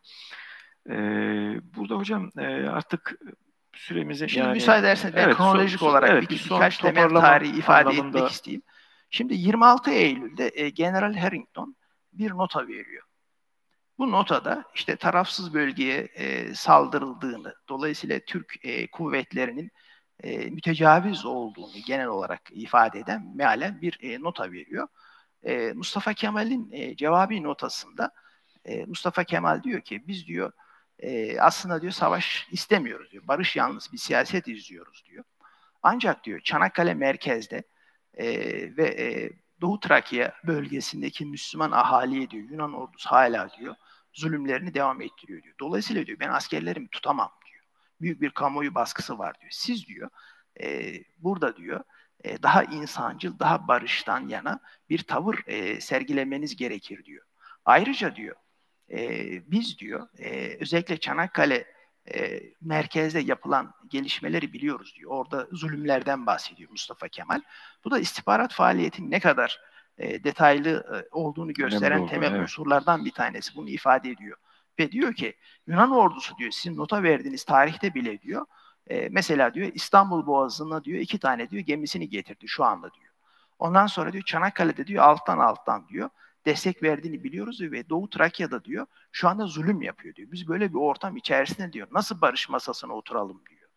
Ee, burada hocam e, artık süremizin Şimdi yani müsaade ederseniz ben evet, kronolojik son, olarak evet, bir, bir birkaç temel tarihi ifade anlamında etmek isteyeyim. Şimdi yirmi altı Eylül'de e, General Harrington bir nota veriyor. Bu notada işte tarafsız bölgeye e, saldırıldığını, dolayısıyla Türk e, kuvvetlerinin e, mütecaviz olduğunu genel olarak ifade eden mealen bir e, nota veriyor. E, Mustafa Kemal'in e, cevabi notasında e, Mustafa Kemal diyor ki biz diyor e, aslında diyor savaş istemiyoruz diyor. Barış yanlısı bir siyaset izliyoruz diyor. Ancak diyor Çanakkale merkezde e, ve e, Doğu Trakya bölgesindeki Müslüman ahaliye diyor Yunan ordusu hala diyor zulümlerini devam ettiriyor diyor. Dolayısıyla diyor ben askerlerimi tutamam diyor. Büyük bir kamuoyu baskısı var diyor. Siz diyor e, burada diyor e, daha insancıl, daha barıştan yana bir tavır e, sergilemeniz gerekir diyor. Ayrıca diyor e, biz diyor e, özellikle Çanakkale e, merkezde yapılan gelişmeleri biliyoruz diyor. Orada zulümlerden bahsediyor Mustafa Kemal. Bu da istihbarat faaliyetinin ne kadar e, detaylı e, olduğunu gösteren oldu, temel evet. unsurlardan bir tanesi. Bunu ifade ediyor. Ve diyor ki Yunan ordusu diyor sizin nota verdiğiniz tarihte bile diyor e, mesela diyor İstanbul Boğazı'na diyor iki tane diyor gemisini getirdi şu anda diyor. Ondan sonra diyor Çanakkale'de diyor alttan alttan diyor destek verdiğini biliyoruz ve Doğu Trakya'da diyor şu anda zulüm yapıyor diyor. Biz böyle bir ortam içerisinde diyor nasıl barış masasına oturalım diyor.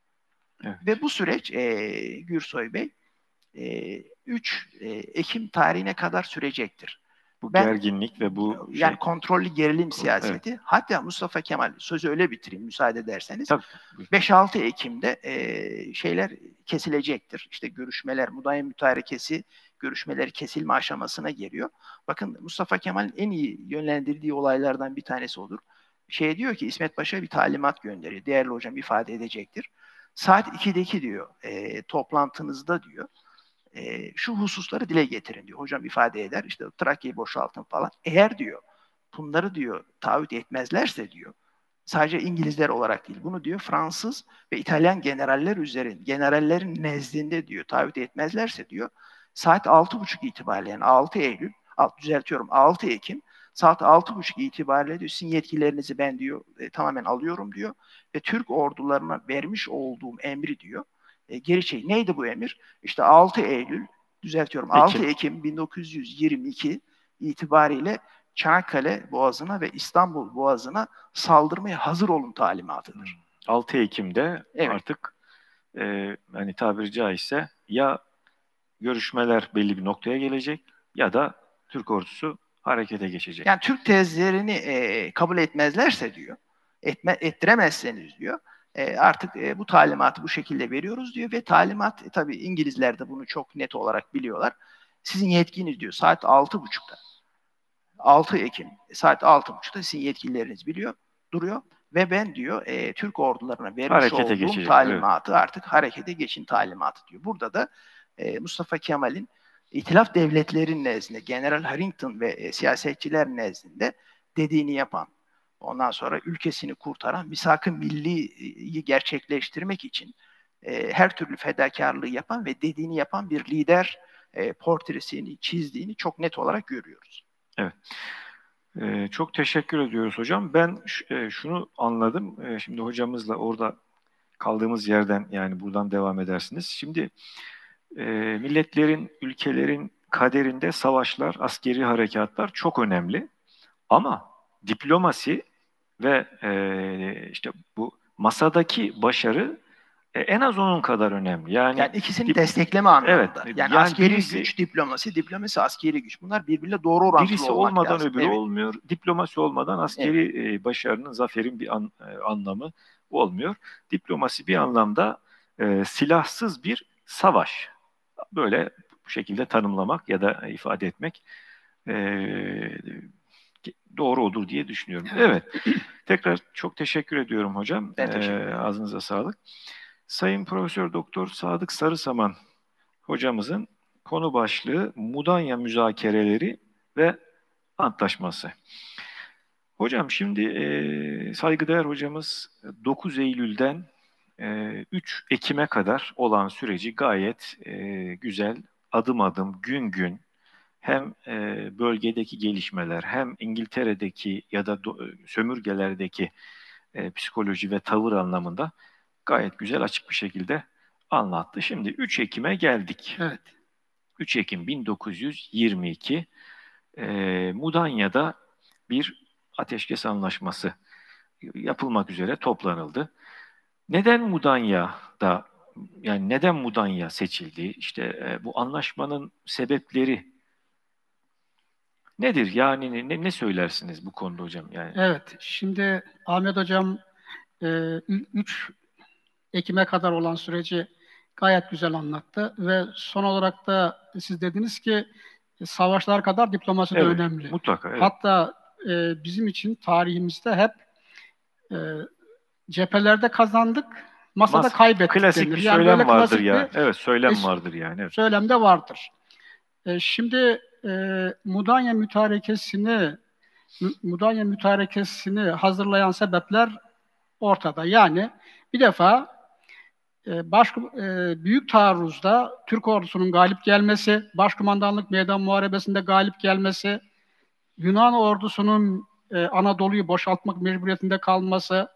Evet. Ve bu süreç e, Gürsoy Bey e, üç e, Ekim tarihine kadar sürecektir. Bu ben, gerginlik ve bu yani şey, kontrollü gerilim Kon- siyaseti. Evet. Hatta Mustafa Kemal sözü öyle bitireyim müsaade ederseniz. Tabii. beş altı Ekim'de e, şeyler kesilecektir. İşte görüşmeler, Mudanya Mütarekesi görüşmeleri kesilme aşamasına geliyor. Bakın Mustafa Kemal'in en iyi yönlendirdiği olaylardan bir tanesi olur. Şey diyor ki İsmet Paşa bir talimat gönderiyor. Değerli hocam ifade edecektir. Saat ikideki diyor e, toplantınızda diyor e, şu hususları dile getirin diyor. Hocam ifade eder işte Trakya'yı boşaltın falan. Eğer diyor bunları diyor taahhüt etmezlerse diyor sadece İngilizler olarak değil bunu diyor Fransız ve İtalyan generaller üzerinde generallerin nezdinde diyor taahhüt etmezlerse diyor saat altı buçuk itibariyle yani altı Eylül alt, düzeltiyorum altı Ekim saat altı buçuk itibariyle diyor sizin yetkilerinizi ben diyor e, tamamen alıyorum diyor ve Türk ordularına vermiş olduğum emri diyor e, geri çek. Neydi bu emir? İşte altı Eylül düzeltiyorum Ekim. altı Ekim bin dokuz yüz yirmi iki itibariyle Çanakkale Boğazı'na ve İstanbul Boğazı'na saldırmaya hazır olun talimatıdır. altı Ekim'de evet. Artık e, hani tabiri caizse ya görüşmeler belli bir noktaya gelecek ya da Türk ordusu harekete geçecek. Yani Türk tezlerini e, kabul etmezlerse diyor, etme, ettiremezseniz diyor, e, artık e, bu talimatı bu şekilde veriyoruz diyor ve talimat e, tabii İngilizler de bunu çok net olarak biliyorlar. Sizin yetkiniz diyor saat altı buçukta. altı Ekim saat altı buçukta sizin yetkilileriniz biliyor, duruyor ve ben diyor e, Türk ordularına vermiş harekete olduğum geçecek, talimatı evet. Artık harekete geçin talimatı diyor. Burada da e, Mustafa Kemal'in İtilaf devletlerin nezdinde, General Harrington ve e, siyasetçiler nezdinde dediğini yapan, ondan sonra ülkesini kurtaran, misak-ı milliyi gerçekleştirmek için e, her türlü fedakarlığı yapan ve dediğini yapan bir lider e, portresini çizdiğini çok net olarak görüyoruz. Evet. Ee, çok teşekkür ediyoruz hocam. Ben e, şunu anladım. E, şimdi hocamızla orada kaldığımız yerden yani buradan devam edersiniz. Şimdi e, milletlerin, ülkelerin kaderinde savaşlar, askeri harekatlar çok önemli. Ama diplomasi ve e, işte bu masadaki başarı e, en az onun kadar önemli. Yani, yani ikisini dip- destekleme anlamında. Evet. Yani, yani askeri birisi, güç, diplomasi, diplomasi, askeri güç. Bunlar birbiriyle doğru orantılı birisi olmak olmadan lazım. öbürü Evet. olmuyor. Diplomasi olmadan askeri evet. e, başarının, zaferin bir an, e, anlamı olmuyor. Diplomasi bir anlamda e, silahsız bir savaş. Böyle bu şekilde tanımlamak ya da ifade etmek e, doğru olur diye düşünüyorum. Evet. Tekrar çok teşekkür ediyorum hocam. Ben teşekkür ederim. Ee, ağzınıza sağlık. Sayın Profesör Doktor Sadık Sarısaman hocamızın konu başlığı Mudanya müzakereleri ve antlaşması. Hocam şimdi e, saygıdeğer hocamız dokuz Eylül'den e, üç Ekim'e kadar olan süreci gayet e, güzel, adım adım, gün gün hem e, bölgedeki gelişmeler hem İngiltere'deki ya da do- sömürgelerdeki e, psikoloji ve tavır anlamında gayet güzel açık bir şekilde anlattı. Şimdi üç Ekim'e geldik. Evet. üç Ekim bin dokuz yüz yirmi iki e, Mudanya'da bir ateşkes anlaşması yapılmak üzere toplanıldı. Neden Mudanya'da yani neden Mudanya seçildi? İşte e, bu anlaşmanın sebepleri nedir? Yani ne, ne söylersiniz bu konuda hocam? Yani Evet, şimdi Ahmet Hocam e, üç Ekim'e kadar olan süreci gayet güzel anlattı ve son olarak da siz dediniz ki savaşlar kadar diplomasi de evet, önemli. mutlaka. Evet. Hatta e, bizim için tarihimizde hep e, cephelerde kazandık, masada Mas kaybettik klasik denir. bir Yani söylem böyle vardır klasik ya. bir Evet, söylem e, vardır yani. Evet. söylemde vardır. E, şimdi e, Mudanya Mütarekesi'ni Mudanya Mütarekesi'ni hazırlayan sebepler ortada. Yani bir defa e, baş, e, büyük taarruzda Türk ordusunun galip gelmesi, Başkumandanlık Meydan Muharebesi'nde galip gelmesi, Yunan ordusunun e, Anadolu'yu boşaltmak mecburiyetinde kalması,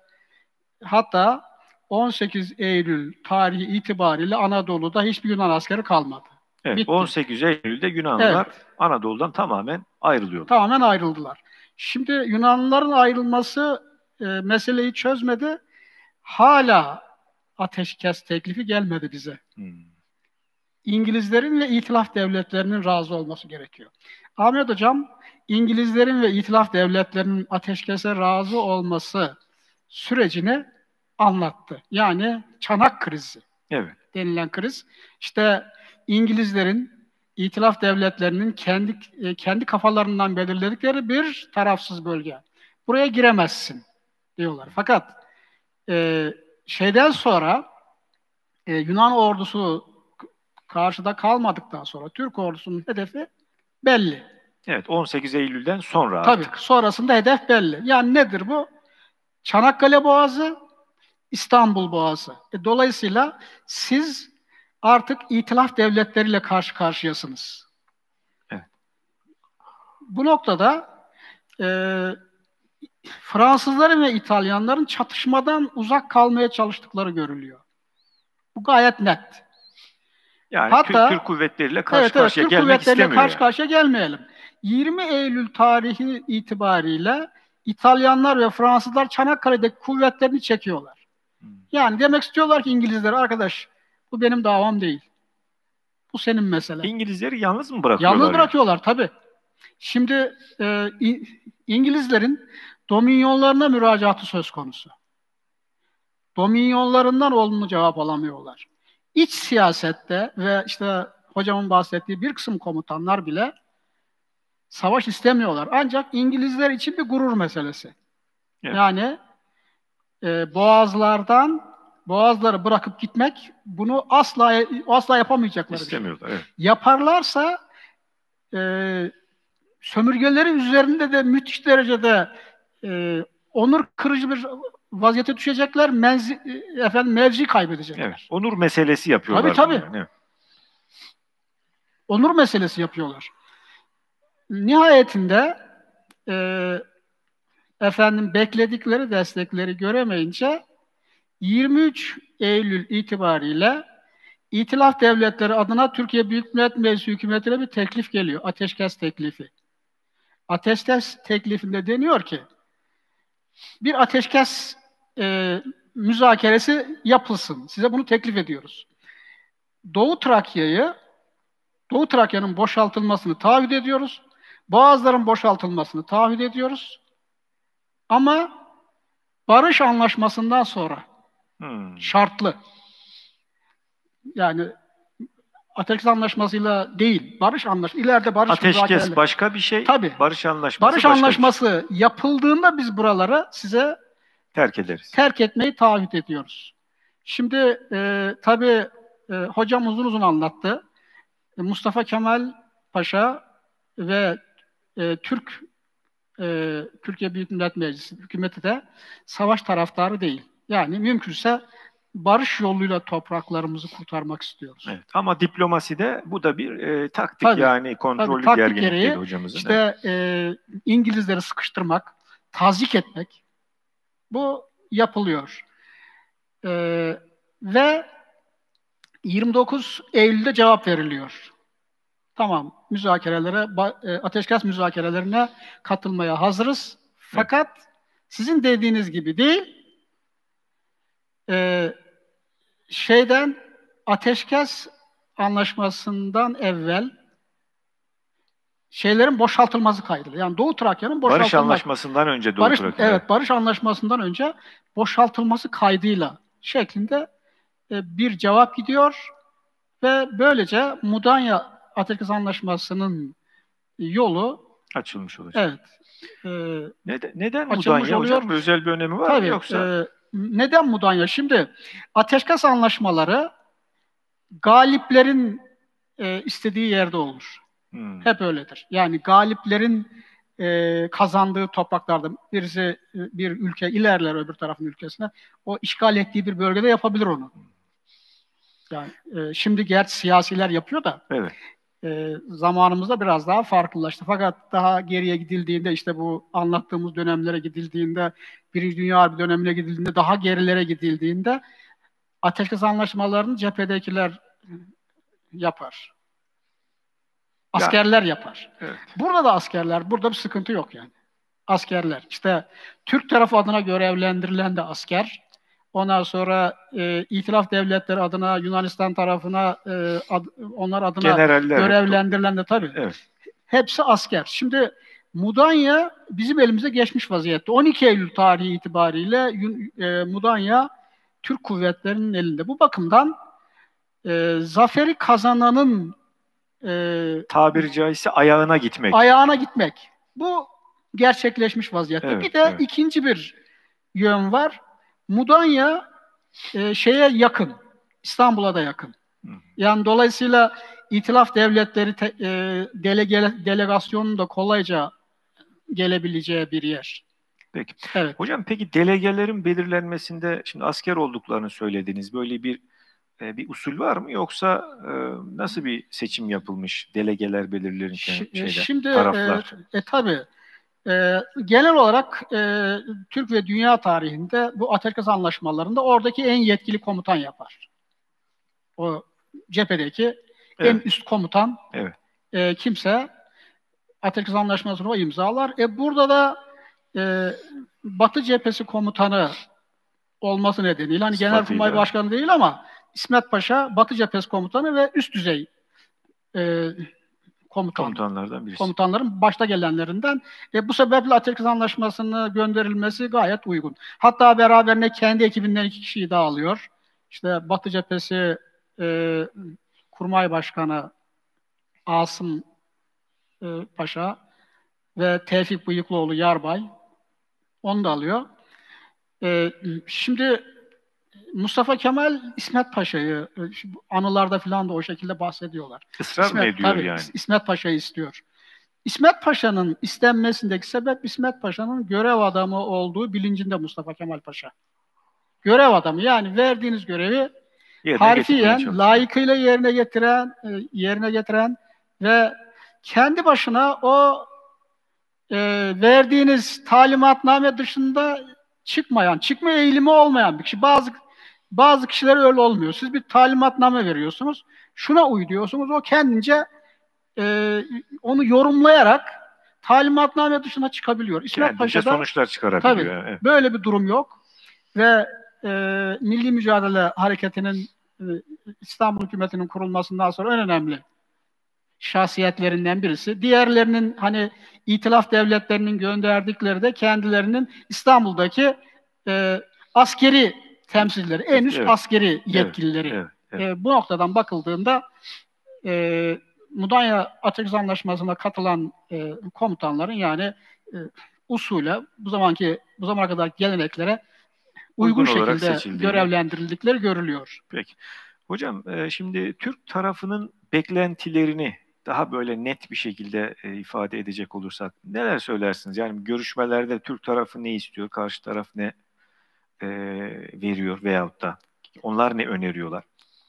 hatta on sekiz Eylül tarihi itibariyle Anadolu'da hiçbir Yunan askeri kalmadı. Evet, Bitti. on sekiz Eylül'de Yunanlılar Evet. Anadolu'dan tamamen ayrılıyorlar. Tamamen ayrıldılar. Şimdi Yunanlıların ayrılması e, meseleyi çözmedi. Hala ateşkes teklifi gelmedi bize. Hmm. İngilizlerin ve İtilaf devletlerinin razı olması gerekiyor. Ahmet Hocam, İngilizlerin ve İtilaf devletlerinin ateşkese razı olması sürecini anlattı. Yani çanak krizi Evet. denilen kriz. İşte İngilizlerin, İtilaf devletlerinin kendi kendi kafalarından belirledikleri bir tarafsız bölge. Buraya giremezsin diyorlar. Fakat e, şeyden sonra e, Yunan ordusu karşıda kalmadıktan sonra Türk ordusunun hedefi belli. Evet, on sekiz Eylül'den sonra Tabii, artık. sonrasında hedef belli. Yani nedir bu? Çanakkale Boğazı, İstanbul Boğazı. E, dolayısıyla siz artık itilaf devletleriyle karşı karşıyasınız. Evet. Bu noktada e, Fransızların ve İtalyanların çatışmadan uzak kalmaya çalıştıkları görülüyor. Bu gayet net. Yani Hatta, Türk, Türk kuvvetleriyle karşı evet, evet, karşıya Türk gelmek kuvvetleriyle istemiyor. karşı yani. karşıya gelmeyelim. yirmi Eylül tarihi itibariyle İtalyanlar ve Fransızlar Çanakkale'deki kuvvetlerini çekiyorlar. Hmm. Yani demek istiyorlar ki İngilizler, arkadaş bu benim davam değil. Bu senin meselen. İngilizleri yalnız mı bırakıyorlar? Yalnız yani? bırakıyorlar tabii. Şimdi e, İngilizlerin dominyonlarına müracaatı söz konusu. Dominyonlarından olumlu cevap alamıyorlar. İç siyasette ve işte hocamın bahsettiği bir kısım komutanlar bile savaş istemiyorlar. Ancak İngilizler için bir gurur meselesi. Evet. Yani e, boğazlardan boğazları bırakıp gitmek, bunu asla asla yapamayacakları bir şey. İstemiyorlar. Evet. Yaparlarsa e, sömürgeleri üzerinde de müthiş derecede e, onur kırıcı bir vaziyete düşecekler, menzi, efendim mevzi kaybedecekler. Evet. Onur meselesi yapıyorlar. Tabii tabii. Yani. Evet. Onur meselesi yapıyorlar. Nihayetinde e, efendim bekledikleri destekleri göremeyince yirmi üç Eylül itibariyle İtilaf Devletleri adına Türkiye Büyük Millet Meclisi hükümetine bir teklif geliyor. Ateşkes teklifi. Ateşkes teklifinde deniyor ki bir ateşkes e, müzakeresi yapılsın. Size bunu teklif ediyoruz. Doğu Trakya'yı, Doğu Trakya'nın boşaltılmasını taahhüt ediyoruz. Boğazların boşaltılmasını taahhüt ediyoruz. Ama barış anlaşmasından sonra Hmm. şartlı. Yani ateşkes anlaşmasıyla değil, barış anlaşması. İleride barış Ateşkes müzakereleri. başka bir şey, Tabii. barış anlaşması Barış başka anlaşması bir şey. Yapıldığında biz buraları size terk ederiz. Terk etmeyi taahhüt ediyoruz. Şimdi e, tabii e, hocam uzun uzun anlattı. E, Mustafa Kemal Paşa ve e, Türk e, Türkiye Büyük Millet Meclisi hükümeti de savaş taraftarı değil. Yani mümkünse barış yoluyla topraklarımızı kurtarmak istiyoruz. Evet. Ama diplomaside bu da bir e, taktik tabii, yani kontrollü tabii, gerginlik dedi hocamızın. İşte e, İngilizleri sıkıştırmak, tazyik etmek, bu yapılıyor. E, ve yirmi dokuz Eylül'de cevap veriliyor. Tamam, müzakerelere, ateşkes müzakerelerine katılmaya hazırız. Fakat evet. sizin dediğiniz gibi değil, e, şeyden ateşkes anlaşmasından evvel şeylerin boşaltılması kaydıyla. Yani Doğu Trakya'nın boşaltılması. Barış anlaşmasından önce Doğu Barış, Trakya. Evet, barış anlaşmasından önce boşaltılması kaydıyla şeklinde e, bir cevap gidiyor ve böylece Mudanya Ateşkes Anlaşması'nın yolu açılmış olacak. Evet. E, neden neden Mudanya oluyor. hocam? Özel bir önemi var Tabii, mı yoksa? E, neden Mudanya? Şimdi ateşkes anlaşmaları galiplerin e, istediği yerde olur. Hmm. Hep öyledir. Yani galiplerin e, kazandığı topraklarda birisi e, bir ülke ilerler öbür tarafın ülkesine, o işgal ettiği bir bölgede yapabilir onu. Yani e, şimdi gerçi siyasiler yapıyor da evet. e, zamanımızda biraz daha farklılaştı. Fakat daha geriye gidildiğinde, işte bu anlattığımız dönemlere gidildiğinde, Birinci Dünya Harbi dönemine gidildiğinde, daha gerilere gidildiğinde ateşkes anlaşmalarını cephedekiler yapar. Askerler ya, yapar. Evet. Burada da askerler, burada bir sıkıntı yok yani. Askerler, işte Türk tarafı adına görevlendirilen de asker. Ondan sonra e, İtilaf Devletleri adına, Yunanistan tarafına, e, ad, onlar adına generaller görevlendirilen de tabii. Evet. Hepsi asker. Şimdi Mudanya bizim elimize geçmiş vaziyette. on iki Eylül tarihi itibariyle e, Mudanya Türk kuvvetlerinin elinde. Bu bakımdan e, zaferi kazananın E, tabiri caizse ayağına gitmek. Ayağına gitmek. Bu gerçekleşmiş vaziyette. Evet, bir de evet. ikinci bir yön var. Mudanya e, şeye yakın. İstanbul'a da yakın. Hı. Yani dolayısıyla İtilaf Devletleri te, e, delege, delegasyonun da kolayca gelebileceği bir yer. Peki. Evet. Hocam peki delegelerin belirlenmesinde, şimdi asker olduklarını söylediniz. Böyle bir bir usul var mı, yoksa e, nasıl bir seçim yapılmış delegeler belirlenirken şeyde, Şimdi, taraflar? E, e, tabii. E, genel olarak e, Türk ve dünya tarihinde bu ateşkes anlaşmalarında oradaki en yetkili komutan yapar. O cephedeki evet. en üst komutan evet. e, kimse ateşkes anlaşmasını o imzalar. E, burada da e, Batı cephesi komutanı olması nedeniyle, hani Genelkurmay Başkanı değil ama İsmet Paşa Batı Cephesi Komutanı ve üst düzey e, komutan. Komutanlardan birisi. Komutanların başta gelenlerinden. E, bu sebeple Ateşkes Anlaşması'nın gönderilmesi gayet uygun. Hatta beraberine kendi ekibinden iki kişiyi daha alıyor. İşte Batı Cephesi e, Kurmay Başkanı Asım e, Paşa ve Tevfik Bıyıklıoğlu Yarbay. Onu da alıyor. E, şimdi Mustafa Kemal İsmet Paşa'yı anılarda falan da o şekilde bahsediyorlar. Israr İsmet, mı ediyor tabii, yani? İsmet Paşa'yı istiyor. İsmet Paşa'nın istenmesindeki sebep İsmet Paşa'nın görev adamı olduğu bilincinde Mustafa Kemal Paşa. Görev adamı, yani verdiğiniz görevi yerine harfiyen layıkıyla yerine getiren, yerine getiren ve kendi başına o e, verdiğiniz talimatname dışında çıkmayan, çıkma eğilimi olmayan bir kişi. Bazı bazı kişiler öyle olmuyor. Siz bir talimatname veriyorsunuz, şuna uy diyorsunuz, o kendince e, onu yorumlayarak talimatname dışına çıkabiliyor. İsmet Paşa'da sonuçlar çıkarabiliyor. Tabii, evet. böyle bir durum yok ve e, Milli Mücadele Hareketi'nin e, İstanbul Hükümeti'nin kurulmasından sonra en önemli şahsiyetlerinden birisi. Diğerlerinin, hani İtilaf devletlerinin gönderdikleri de kendilerinin İstanbul'daki e, askeri temsilcileri, en üst evet. askeri yetkilileri. Evet. Evet. Evet. E, bu noktadan bakıldığında e, Mudanya Ateşkes Anlaşması'na katılan e, komutanların, yani e, usule, bu zamanki bu zamana kadar geleneklere uygun, uygun şekilde görevlendirildikleri görülüyor. Peki. Hocam e, şimdi Türk tarafının beklentilerini daha böyle net bir şekilde e, ifade edecek olursak neler söylersiniz? Yani görüşmelerde Türk tarafı ne istiyor, karşı taraf ne e, veriyor veyahut da onlar ne öneriyorlar?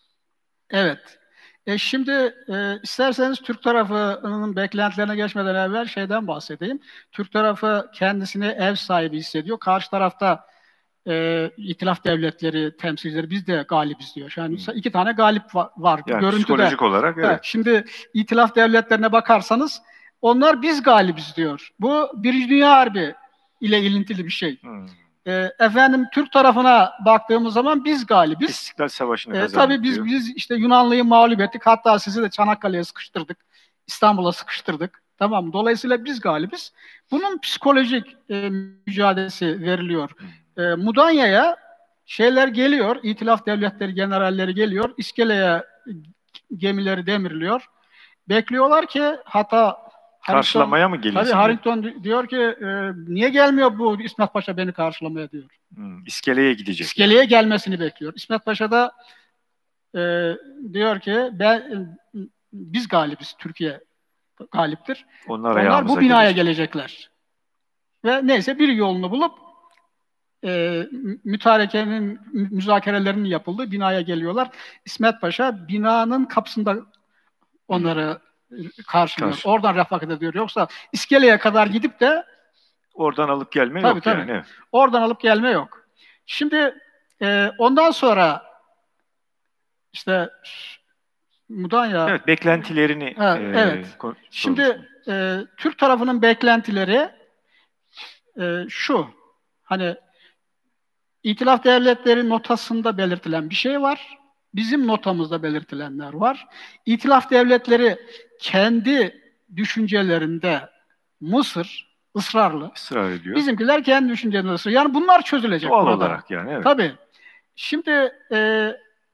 Evet. E şimdi e, isterseniz Türk tarafının beklentilerine geçmeden evvel şeyden bahsedeyim. Türk tarafı kendisini ev sahibi hissediyor. Karşı tarafta e, İtilaf devletleri temsilcileri biz de galibiz diyor. Yani hmm. iki tane galip var. var. Yani görüntüde. Psikolojik olarak evet. evet. Şimdi İtilaf devletlerine bakarsanız onlar biz galibiz diyor. Bu Birinci Dünya Harbi ile ilintili bir şey. Hmm. E, efendim Türk tarafına baktığımız zaman biz galibiz. İstiklal Savaşı'nı E, kazandık tabii biz diyor. biz işte Yunanlı'yı mağlup ettik. Hatta sizi de Çanakkale'ye sıkıştırdık. İstanbul'a sıkıştırdık. Tamam. Dolayısıyla biz galibiz. Bunun psikolojik e, mücadelesi veriliyor. E, Mudanya'ya şeyler geliyor. İtilaf devletleri generalleri geliyor. İskele'ye gemileri demirliyor. Bekliyorlar ki hatta karşılamaya mı geliyor? Tabii Harrington diyor ki e, niye gelmiyor bu İsmet Paşa beni karşılamaya diyor. Hmm, İskele'ye gidecek. İskele'ye gelmesini bekliyor. İsmet Paşa da e, diyor ki ben biz galibiz. Türkiye galiptir. Onlar, Onlar bu binaya gelecek. gelecekler. Ve neyse bir yolunu bulup e, mütarekenin, müzakerelerinin yapıldığı binaya geliyorlar. İsmet Paşa binanın kapısında onları karşılıyor. Karşı. Oradan refakat ediyor. Yoksa İskele'ye kadar gidip de oradan alıp gelme tabii, yok tabii. yani. Evet. Oradan alıp gelme yok. Şimdi e, ondan sonra işte Mudanya... Evet, beklentilerini ha, e, evet. Şimdi e, Türk tarafının beklentileri e, şu, hani İtilaf Devletleri notasında belirtilen bir şey var. Bizim notamızda belirtilenler var. İtilaf Devletleri kendi düşüncelerinde Mısır ısrarlı. Israr ediyor. Bizimkiler kendi düşüncelerinde ısrarlı. Yani bunlar çözülecek. Doğal burada. olarak yani. Evet. Tabii. Şimdi e,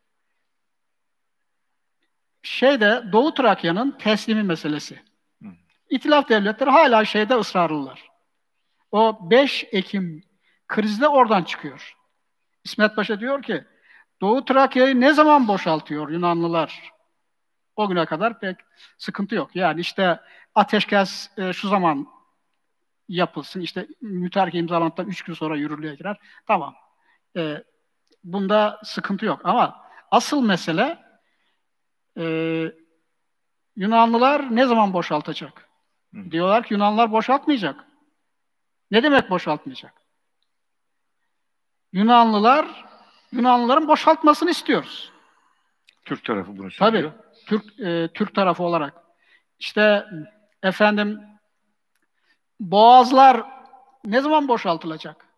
şeyde Doğu Trakya'nın teslimi meselesi. Hı. İtilaf Devletleri hala şeyde ısrarlılar. O beş Ekim krizde oradan çıkıyor. İsmet Paşa diyor ki Doğu Trakya'yı ne zaman boşaltıyor Yunanlılar? O güne kadar pek sıkıntı yok. Yani işte ateşkes e, şu zaman yapılsın. İşte mütareke imzalandıktan üç gün sonra yürürlüğe girer. Tamam. E, bunda sıkıntı yok. Ama asıl mesele e, Yunanlılar ne zaman boşaltacak? Hı. Diyorlar ki Yunanlılar boşaltmayacak. Ne demek boşaltmayacak? Yunanlılar Yunanlıların boşaltmasını istiyoruz. Türk tarafı bunu söylüyor. Tabii. Türk e, Türk tarafı olarak. İşte efendim boğazlar ne zaman boşaltılacak?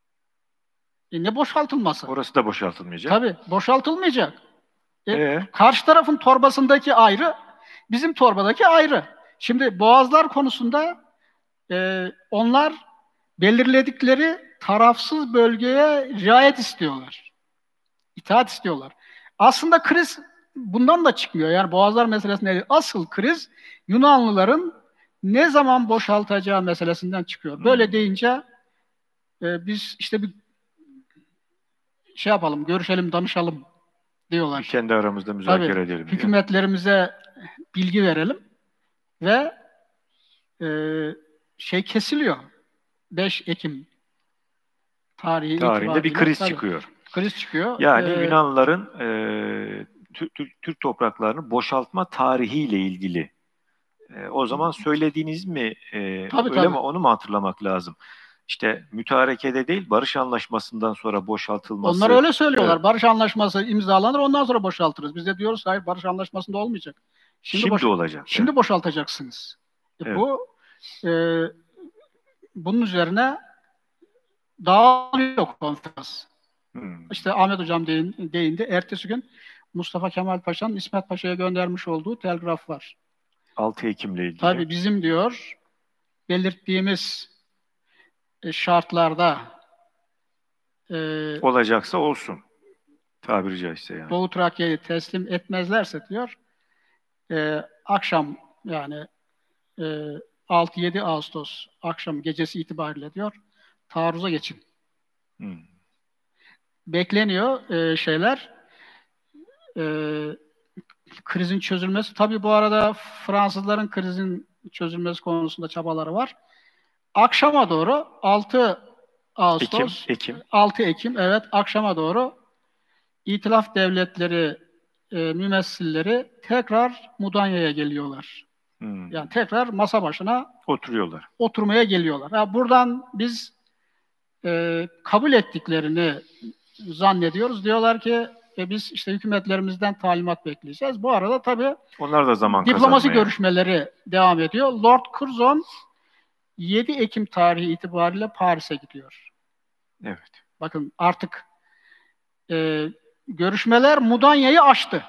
E ne boşaltılması? Orası da boşaltılmayacak. Tabii. Boşaltılmayacak. E, ee? Karşı tarafın torbasındaki ayrı, bizim torbadaki ayrı. Şimdi boğazlar konusunda e, onlar belirledikleri tarafsız bölgeye riayet istiyorlar. İtaat istiyorlar. Aslında kriz bundan da çıkmıyor. Yani boğazlar meselesinde değil. Asıl kriz Yunanlıların ne zaman boşaltacağı meselesinden çıkıyor. Böyle hmm. deyince e, biz işte bir şey yapalım, görüşelim, danışalım diyorlar. Kendi aramızda müzakere Tabii, edelim. hükümetlerimize diye. bilgi verelim ve e, şey kesiliyor. beş Ekim tarihi tarihinde bir kriz tabii, çıkıyor. Kriz çıkıyor. Yani ee, Yunanlıların e, Türk, Türk topraklarını boşaltma tarihiyle ilgili. E, o zaman söylediğiniz mi e, tabii, öyle tabii. mi onu mu hatırlamak lazım? İşte mütarekede değil, barış anlaşmasından sonra boşaltılması. Onlar öyle söylüyorlar. Evet. Barış anlaşması imzalanır, ondan sonra boşaltırız. Biz de diyoruz hayır, barış anlaşmasında olmayacak. Şimdi, şimdi boş- olacak. Şimdi evet. boşaltacaksınız. E, evet. Bu e, bunun üzerine dağılıyor konferans. Hmm. İşte Ahmet Hocam değindi. Ertesi gün Mustafa Kemal Paşa'nın İsmet Paşa'ya göndermiş olduğu telgraf var. altı Ekim'le ilgili. Tabii bizim diyor belirttiğimiz şartlarda e, olacaksa olsun. Tabiri caizse yani. Doğu Trakya'yı teslim etmezlerse diyor e, akşam yani e, altı yedi Ağustos akşam gecesi itibariyle diyor taarruza geçin. Hmm. Bekleniyor e, şeyler e, krizin çözülmesi. Tabii bu arada Fransızların krizin çözülmesi konusunda çabaları var. Akşama doğru altı Ağustos Ekim, Ekim. altı Ekim evet akşama doğru İtilaf Devletleri e, mümessilleri tekrar Mudanya'ya geliyorlar. Hmm. Yani tekrar masa başına oturuyorlar. Oturmaya geliyorlar. Yani buradan biz e, kabul ettiklerini zannediyoruz. Diyorlar ki e, biz işte hükümetlerimizden talimat bekleyeceğiz. Bu arada tabii onlar da zaman diplomasi görüşmeleri devam ediyor. Lord Curzon yedi Ekim tarihi itibariyle Paris'e gidiyor. Evet. Bakın artık e, görüşmeler Mudanya'yı aştı.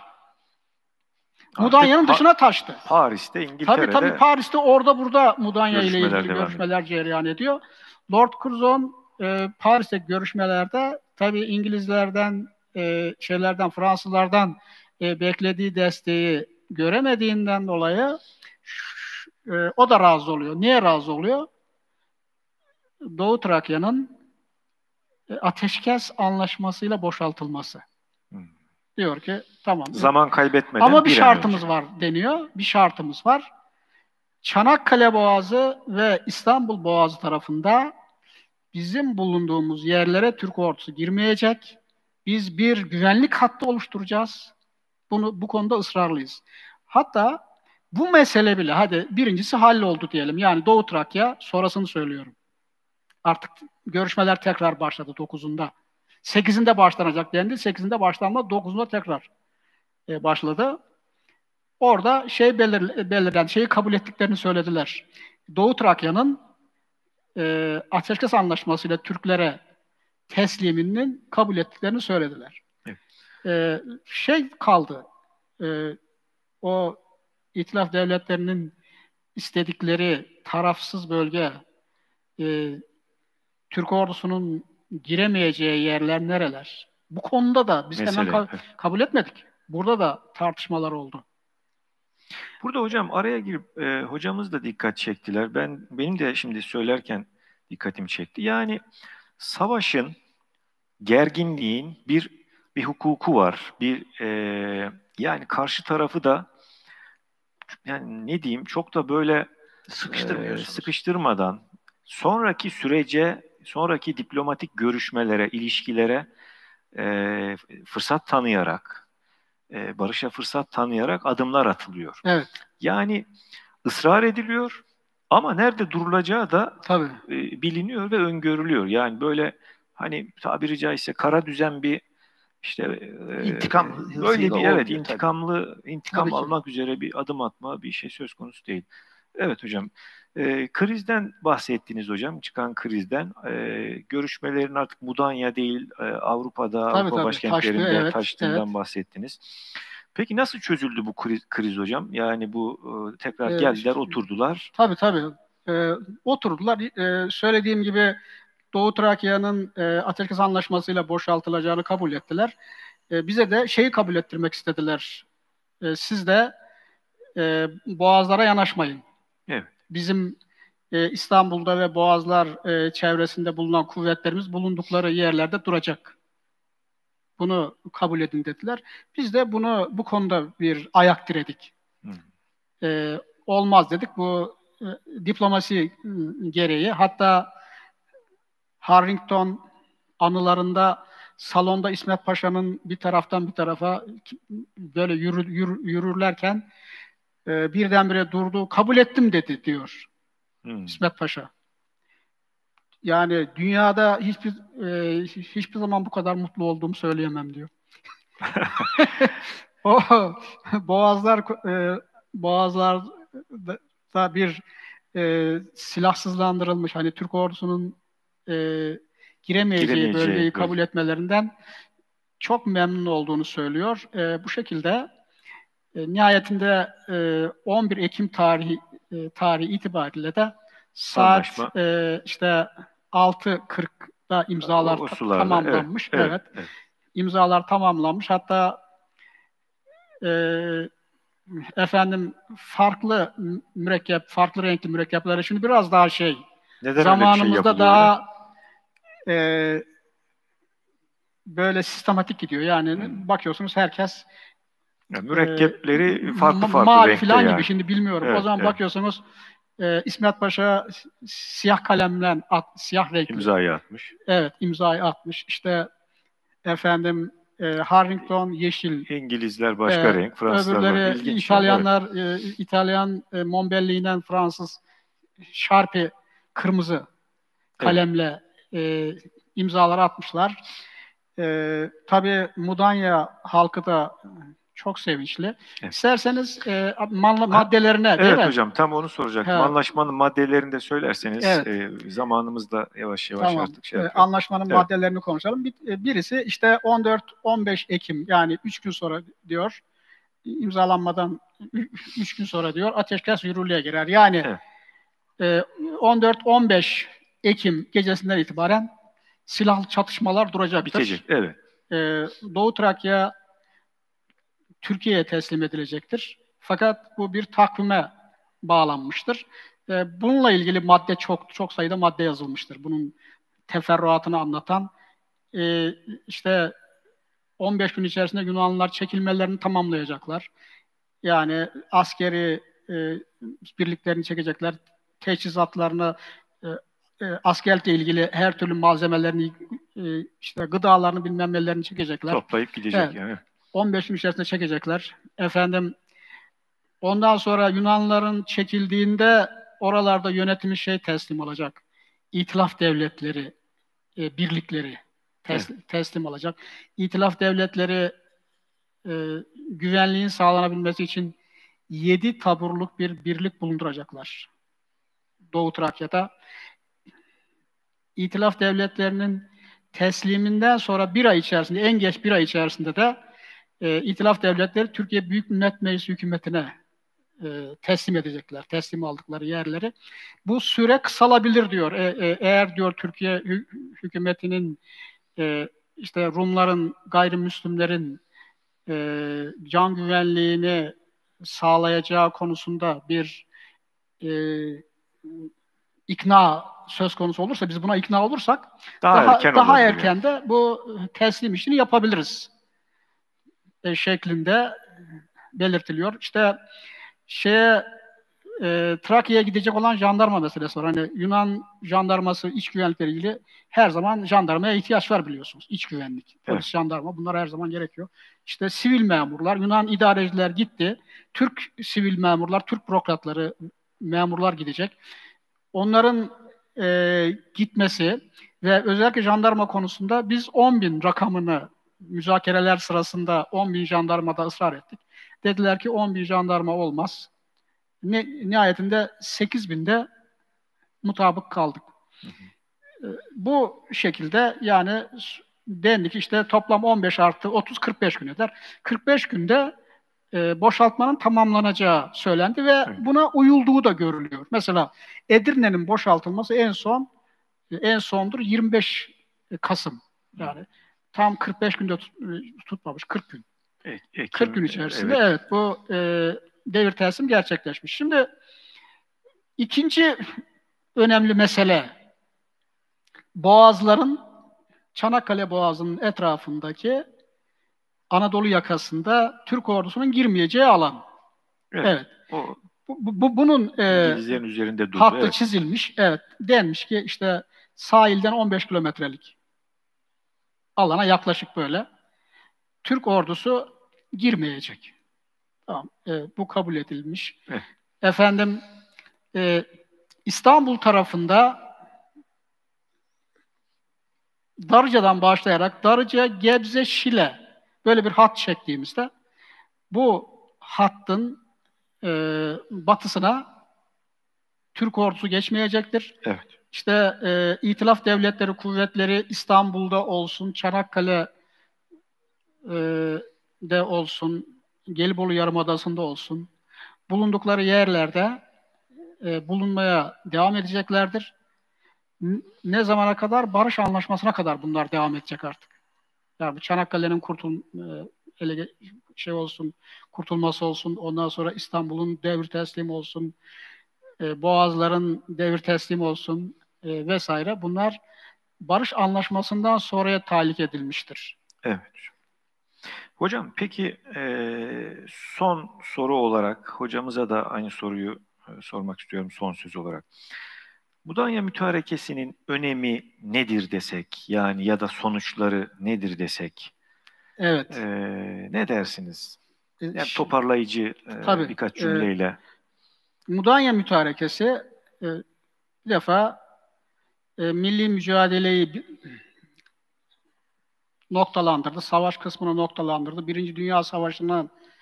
Mudanya'nın dışına taştı. Paris'te, İngiltere'de. Tabii tabii Paris'te orada burada Mudanya ile ilgili devam görüşmeler cereyan ediyor. Lord Curzon e, Paris'teki görüşmelerde tabii İngilizlerden, e, şeylerden, Fransızlardan e, beklediği desteği göremediğinden dolayı e, o da razı oluyor. Niye razı oluyor? Doğu Trakya'nın e, ateşkes anlaşmasıyla boşaltılması. Hmm. Diyor ki tamam. Zaman kaybetmeden ama bir şartımız önce. var deniyor. Bir şartımız var. Çanakkale Boğazı ve İstanbul Boğazı tarafında bizim bulunduğumuz yerlere Türk ordusu girmeyecek. Biz bir güvenlik hattı oluşturacağız. Bunu bu konuda ısrarlıyız. Hatta bu mesele bile hadi birincisi halloldu diyelim. Yani Doğu Trakya sonrasını söylüyorum. Artık görüşmeler tekrar başladı dokuzunda. sekizinde başlanacak dendi. sekizinde başlanma, dokuzunda tekrar e, başladı. Orada şey belir, belirlen, şeyi kabul ettiklerini söylediler. Doğu Trakya'nın e, ateşkes anlaşmasıyla Türklere tesliminin kabul ettiklerini söylediler. Evet. E, şey kaldı, e, o İtilaf devletlerinin istedikleri tarafsız bölge, e, Türk ordusunun giremeyeceği yerler nereler? Bu konuda da biz Mesele, hemen ka- kabul etmedik. Burada da tartışmalar oldu. Burada hocam araya girip e, hocamız da dikkat çektiler. Ben benim de şimdi söylerken dikkatimi çekti. Yani savaşın, gerginliğin bir bir hukuku var. Bir e, yani karşı tarafı da yani ne diyeyim çok da böyle e, sıkıştırmadan sonraki sürece, sonraki diplomatik görüşmelere, ilişkilere e, fırsat tanıyarak, e, barışa fırsat tanıyarak adımlar atılıyor. Evet. Yani ısrar ediliyor ama nerede durulacağı da Tabii. E, biliniyor ve öngörülüyor. Yani böyle hani tabiri caizse kara düzen bir işte e, intikam böyle bir evet intikamlı tabii. intikam Tabii almak üzere bir adım atma bir şey söz konusu değil. Evet hocam. E, krizden bahsettiniz hocam. Çıkan krizden. E, görüşmelerin artık Mudanya değil e, Avrupa'da, tabii, Avrupa tabii. başkentlerinde Taştı, evet, taştığından evet. bahsettiniz. Peki nasıl çözüldü bu kriz, kriz hocam? Yani bu e, tekrar geldiler, ee, işte, oturdular. Tabii tabii. Ee, oturdular. Ee, söylediğim gibi Doğu Trakya'nın e, ateşkes anlaşmasıyla boşaltılacağını kabul ettiler. E, bize de şeyi kabul ettirmek istediler. E, siz de e, boğazlara yanaşmayın. Evet. Bizim e, İstanbul'da ve Boğazlar e, çevresinde bulunan kuvvetlerimiz bulundukları yerlerde duracak. Bunu kabul edin dediler. Biz de bunu bu konuda bir ayak diredik. Hmm. E, olmaz dedik. Bu e, diplomasi gereği. Hatta Harrington anılarında salonda İsmet Paşa'nın bir taraftan bir tarafa böyle yürü, yürü, yürürlerken e, birdenbire durdu. Kabul ettim dedi diyor hmm. İsmet Paşa. Yani dünyada hiçbir e, hiçbir zaman bu kadar mutlu olduğumu söyleyemem diyor. O boğazlar e, boğazlarda bir e, silahsızlandırılmış hani Türk ordusunun e, giremeyeceği, giremeyeceği bölgeyi kabul bölge. etmelerinden çok memnun olduğunu söylüyor. E, bu şekilde e, nihayetinde e, on bir Ekim tarihi e, tarihi itibariyle de saat e, işte altı kırkta imzalar o, o sularda, tamamlanmış. Evet, evet, evet. İmzalar tamamlanmış. Hatta e, efendim farklı mürekkep, farklı renkli mürekkepler şimdi biraz daha şey Neden zamanımızda şey daha e, böyle sistematik gidiyor. Yani hmm. bakıyorsunuz herkes ya, mürekkepleri e, farklı farklı mavi renkte falan yani. gibi şimdi bilmiyorum. Evet, o zaman evet. bakıyorsunuz e, İsmet Paşa siyah kalemle at, siyah renkli imzayı atmış. Evet, imzayı atmış. İşte efendim e, Harrington yeşil. İngilizler başka e, renk, Fransızlar öbürleri ilginç. İtalyanlar evet. e, İtalyan e, Mombelli'den Fransız Sharpie kırmızı kalemle evet. e, imzalar atmışlar. E, tabii Mudanya halkı da çok sevinçli. Evet. İsterseniz e, maddelerine ha, değil evet mi? hocam, tam onu soracaktım. Ha. Anlaşmanın maddelerini de söylerseniz Evet. e, zamanımız da yavaş yavaş tamam. artık şey e, yapıyor. Anlaşmanın evet. maddelerini konuşalım. Bir, birisi işte on dört on beş Ekim, yani üç gün sonra diyor, imzalanmadan üç gün sonra diyor ateşkes yürürlüğe girer. Yani evet. e, on dört on beş Ekim gecesinden itibaren silahlı çatışmalar duracaktır. Bitecek, evet. E, Doğu Trakya Türkiye'ye teslim edilecektir. Fakat bu bir takvime bağlanmıştır. E, bununla ilgili madde çok çok sayıda madde yazılmıştır. Bunun teferruatını anlatan e, işte on beş gün içerisinde Yunanlılar çekilmelerini tamamlayacaklar. Yani askeri e, birliklerini çekecekler, teçhizatlarını, e, e, askerlikle ilgili her türlü malzemelerini, e, işte gıdalarını bilmem nelerini çekecekler. Toplayıp gidecek evet. yani. on beş gün içerisinde çekecekler. Efendim, ondan sonra Yunanlıların çekildiğinde oralarda yönetimi şey teslim olacak. İtilaf devletleri, e, birlikleri teslim, evet. teslim olacak. İtilaf devletleri e, güvenliğin sağlanabilmesi için yedi taburluk bir birlik bulunduracaklar Doğu Trakya'da. İtilaf devletlerinin tesliminden sonra bir ay içerisinde, en geç bir ay içerisinde de e, İtilaf devletleri Türkiye Büyük Millet Meclisi hükümetine e, teslim edecekler. Teslim aldıkları yerleri. Bu süre kısalabilir diyor. E, e, eğer diyor Türkiye hü hükümetinin e, işte Rumların, gayrimüslimlerin e, can güvenliğini sağlayacağı konusunda bir e, ikna söz konusu olursa, biz buna ikna olursak daha, daha erken, daha erken de bu teslim işini yapabiliriz e, şeklinde belirtiliyor. İşte şeye e, Trakya'ya gidecek olan jandarma meselesi var. Hani Yunan jandarması iç güvenlikle ilgili her zaman jandarmaya ihtiyaç var biliyorsunuz. İç güvenlik, polis, evet. jandarma, bunlar her zaman gerekiyor. İşte sivil memurlar, Yunan idareciler gitti. Türk sivil memurlar, Türk bürokratları, memurlar gidecek. Onların e, gitmesi ve özellikle jandarma konusunda biz on bin rakamını müzakereler sırasında on bin jandarmada ısrar ettik. Dediler ki on bin jandarma olmaz. Ne, nihayetinde sekiz binde mutabık kaldık. Hı hı. Bu şekilde yani dendik işte toplam on beş artı otuz kırk beş gün eder. kırk beş günde e, boşaltmanın tamamlanacağı söylendi ve hı. buna uyulduğu da görülüyor. Mesela Edirne'nin boşaltılması en son en sondur yirmi beş Kasım. Yani hı. tam kırk beş günde tut, tutmamış, kırk gün. Ekim, kırk gün içerisinde evet, evet bu e, devir teslim gerçekleşmiş. Şimdi ikinci önemli mesele Boğazların, Çanakkale Boğazı'nın etrafındaki Anadolu yakasında Türk ordusunun girmeyeceği alan. Evet. evet. O, bu, bu, bunun e, üzerinde durdu, hattı evet. çizilmiş. Evet. Denmiş ki işte sahilden on beş kilometrelik alana yaklaşık böyle Türk ordusu girmeyecek. Tamam. E, bu kabul edilmiş. Evet. Efendim e, İstanbul tarafında Darıca'dan başlayarak Darıca, Gebze, Şile böyle bir hat çektiğimizde bu hattın e, batısına Türk ordusu geçmeyecektir. Evet. İşte e, İtilaf Devletleri kuvvetleri İstanbul'da olsun, Çanakkale'de e, olsun, Gelibolu Yarımadası'nda olsun, bulundukları yerlerde e, bulunmaya devam edeceklerdir. Ne zamana kadar? Barış Anlaşması'na kadar bunlar devam edecek artık. Yani bu Çanakkale'nin kurtul ele şey olsun, kurtulması olsun, ondan sonra İstanbul'un devir teslim olsun, e, Boğazların devir teslim olsun e, vesaire. Bunlar Barış Anlaşması'ndan sonraya talik edilmiştir. Evet. Hocam peki e, son soru olarak hocamıza da aynı soruyu e, sormak istiyorum son söz olarak. Mudanya Mütarekesi'nin önemi nedir desek, yani ya da sonuçları nedir desek, evet. e, ne dersiniz? Yani toparlayıcı e, Tabii, birkaç cümleyle. E, Mudanya Mütarekesi e, bir defa e, milli mücadeleyi noktalandırdı, savaş kısmını noktalandırdı. Birinci Dünya Savaşı'nın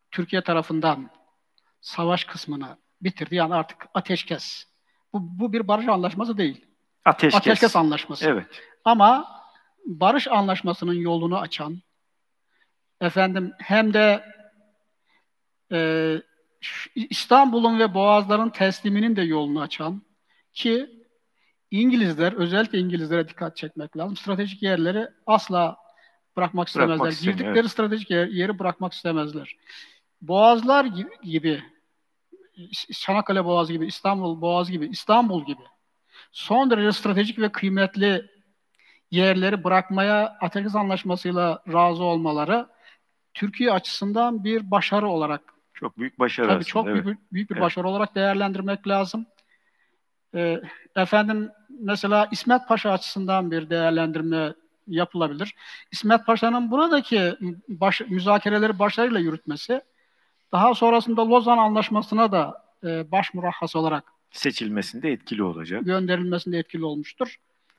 Türkiye tarafından savaş kısmını bitirdi. Yani artık ateşkes. Bu, bu bir barış anlaşması değil. Ateşkes. Ateşkes anlaşması. Evet. Ama barış anlaşmasının yolunu açan, efendim hem de e, İstanbul'un ve Boğazların tesliminin de yolunu açan, ki İngilizler, özellikle İngilizlere dikkat çekmek lazım. Stratejik yerleri asla bırakmak istemezler. Bırakmak istemiyor, Girdikleri evet. stratejik yer, yeri bırakmak istemezler. Boğazlar gibi, gibi, Çanakkale Boğazı gibi, İstanbul Boğazı gibi, İstanbul gibi son derece stratejik ve kıymetli yerleri bırakmaya Ateşkes Anlaşması'yla razı olmaları Türkiye açısından bir başarı olarak, çok büyük başarı tabii aslında, çok evet. büyük, büyük bir Evet. başarı olarak değerlendirmek lazım. Ee, efendim mesela İsmet Paşa açısından bir değerlendirme yapılabilir. İsmet Paşa'nın buradaki baş, müzakereleri başarıyla yürütmesi, daha sonrasında Lozan Anlaşması'na da e, baş murahhas olarak seçilmesinde etkili olacak. Gönderilmesinde etkili olmuştur.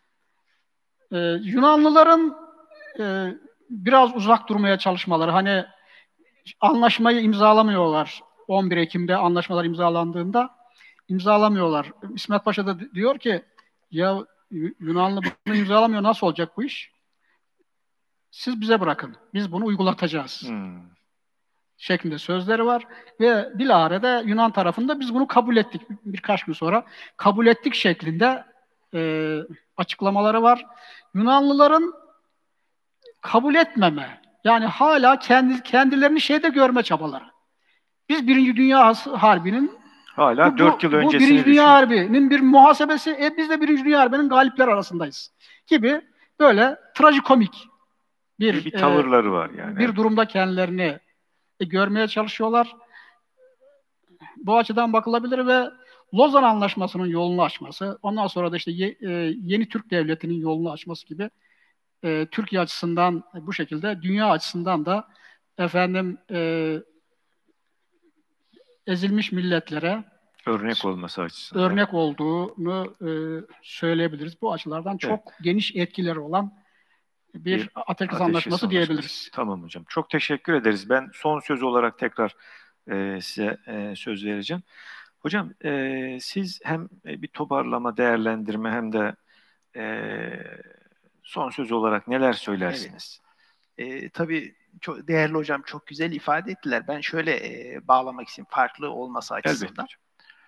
Ee, Yunanlıların e, biraz uzak durmaya çalışmaları, hani anlaşmayı imzalamıyorlar. on bir Ekim'de anlaşmalar imzalandığında imzalamıyorlar. İsmet Paşa da diyor ki, ya Yunanlı bunu imzalamıyor, nasıl olacak bu iş? Siz bize bırakın, biz bunu uygulatacağız. Hmm. şeklinde sözleri var ve bilahare Yunan tarafında biz bunu kabul ettik. Birkaç gün sonra kabul ettik şeklinde e, açıklamaları var. Yunanlıların kabul etmeme, yani hala kendi kendilerini şeyde görme çabaları. Biz Birinci Dünya Harbi'nin hala bu, dört yıl bu, öncesini bu Birinci düşün. Dünya Harbi'nin bir muhasebesi, e, biz de Birinci Dünya Harbi'nin galipler arasındayız gibi böyle trajikomik bir, bir, bir tavırları e, var yani. Bir durumda kendilerini e, görmeye çalışıyorlar. Bu açıdan bakılabilir ve Lozan Anlaşması'nın yolunu açması, ondan sonra da işte ye, e, yeni Türk Devleti'nin yolunu açması gibi e, Türkiye açısından e, bu şekilde, dünya açısından da efendim e, ezilmiş milletlere örnek olması açısından örnek olduğunu e, söyleyebiliriz. Bu açılardan evet. çok geniş etkileri olan bir, bir Ateşkes Anlaşması diyebiliriz. Tamam hocam. Çok teşekkür ederiz. Ben son söz olarak tekrar e, size e, söz vereceğim. Hocam e, siz hem bir toparlama, değerlendirme hem de e, son söz olarak neler söylersiniz? Evet. E, tabii çok değerli hocam çok güzel ifade ettiler. Ben şöyle e, bağlamak istiyorum farklı olması açısından. Elbette.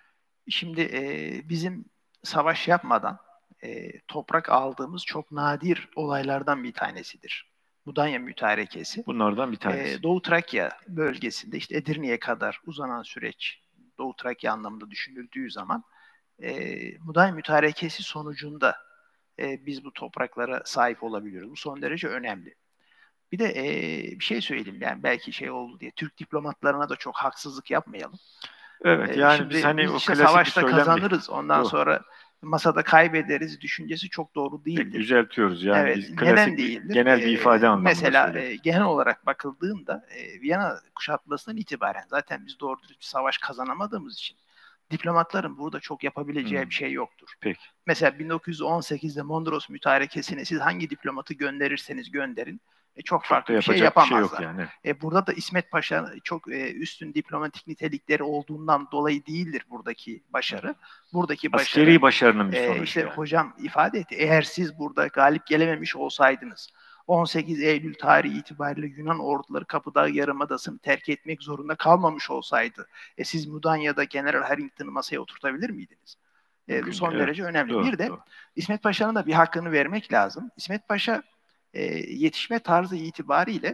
Şimdi e, bizim savaş yapmadan e, toprak aldığımız çok nadir olaylardan bir tanesidir. Mudanya Mütarekesi. Bunlardan bir tanesi. E, Doğu Trakya bölgesinde işte Edirne'ye kadar uzanan süreç, Doğu Trakya anlamında düşünüldüğü zaman e, Mudanya Mütarekesi sonucunda e, biz bu topraklara sahip olabiliyoruz. Bu son derece önemli. Bir de e, bir şey söyleyeyim, yani belki şey oldu diye Türk diplomatlarına da çok haksızlık yapmayalım. Evet, yani Şimdi biz hani biz o işte klasik savaşta kazanırız, ondan oh. sonra masada kaybederiz düşüncesi çok doğru değildir. Düzeltiyoruz yani. Evet, biz neden değildir? Genel bir ifade ee, anlamında Mesela e, genel olarak bakıldığında e, Viyana kuşatmasından itibaren zaten biz doğru dürüst bir savaş kazanamadığımız için diplomatların burada çok yapabileceği hmm. bir şey yoktur. Peki. Mesela bin dokuz yüz on sekizde Mondros Mütarekesi'ne siz hangi diplomatı gönderirseniz gönderin E, çok farklı bir şey yapamazlar. Bir şey yok yani. e, burada da İsmet Paşa çok e, üstün diplomatik nitelikleri olduğundan dolayı değildir buradaki başarı. Buradaki başarı askeri başarının bir e, sonucu. işte yani. Hocam ifade etti. Eğer siz burada galip gelememiş olsaydınız on sekiz Eylül tarihi itibariyle Yunan orduları Kapıdağ Yarımadası'nı terk etmek zorunda kalmamış olsaydı e, siz Mudanya'da General Harrington'ı masaya oturtabilir miydiniz? E, bu son evet. derece önemli. Doğru, bir de doğru. İsmet Paşa'nın da bir hakkını vermek lazım. İsmet Paşa E, yetişme tarzı itibariyle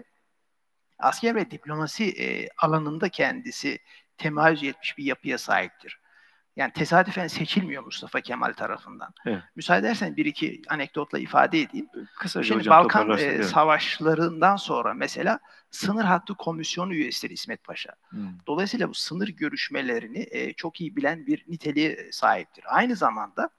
asker ve diplomasi e, alanında kendisi temayüz etmiş bir yapıya sahiptir. Yani tesadüfen seçilmiyor Mustafa Kemal tarafından. Evet. Müsaade edersen bir iki anekdotla ifade edeyim. Kısaca Şimdi hocam, Balkan e, savaşlarından sonra mesela sınır hattı komisyonu üyesidir İsmet Paşa. Hmm. Dolayısıyla bu sınır görüşmelerini e, çok iyi bilen bir niteliğe sahiptir. Aynı zamanda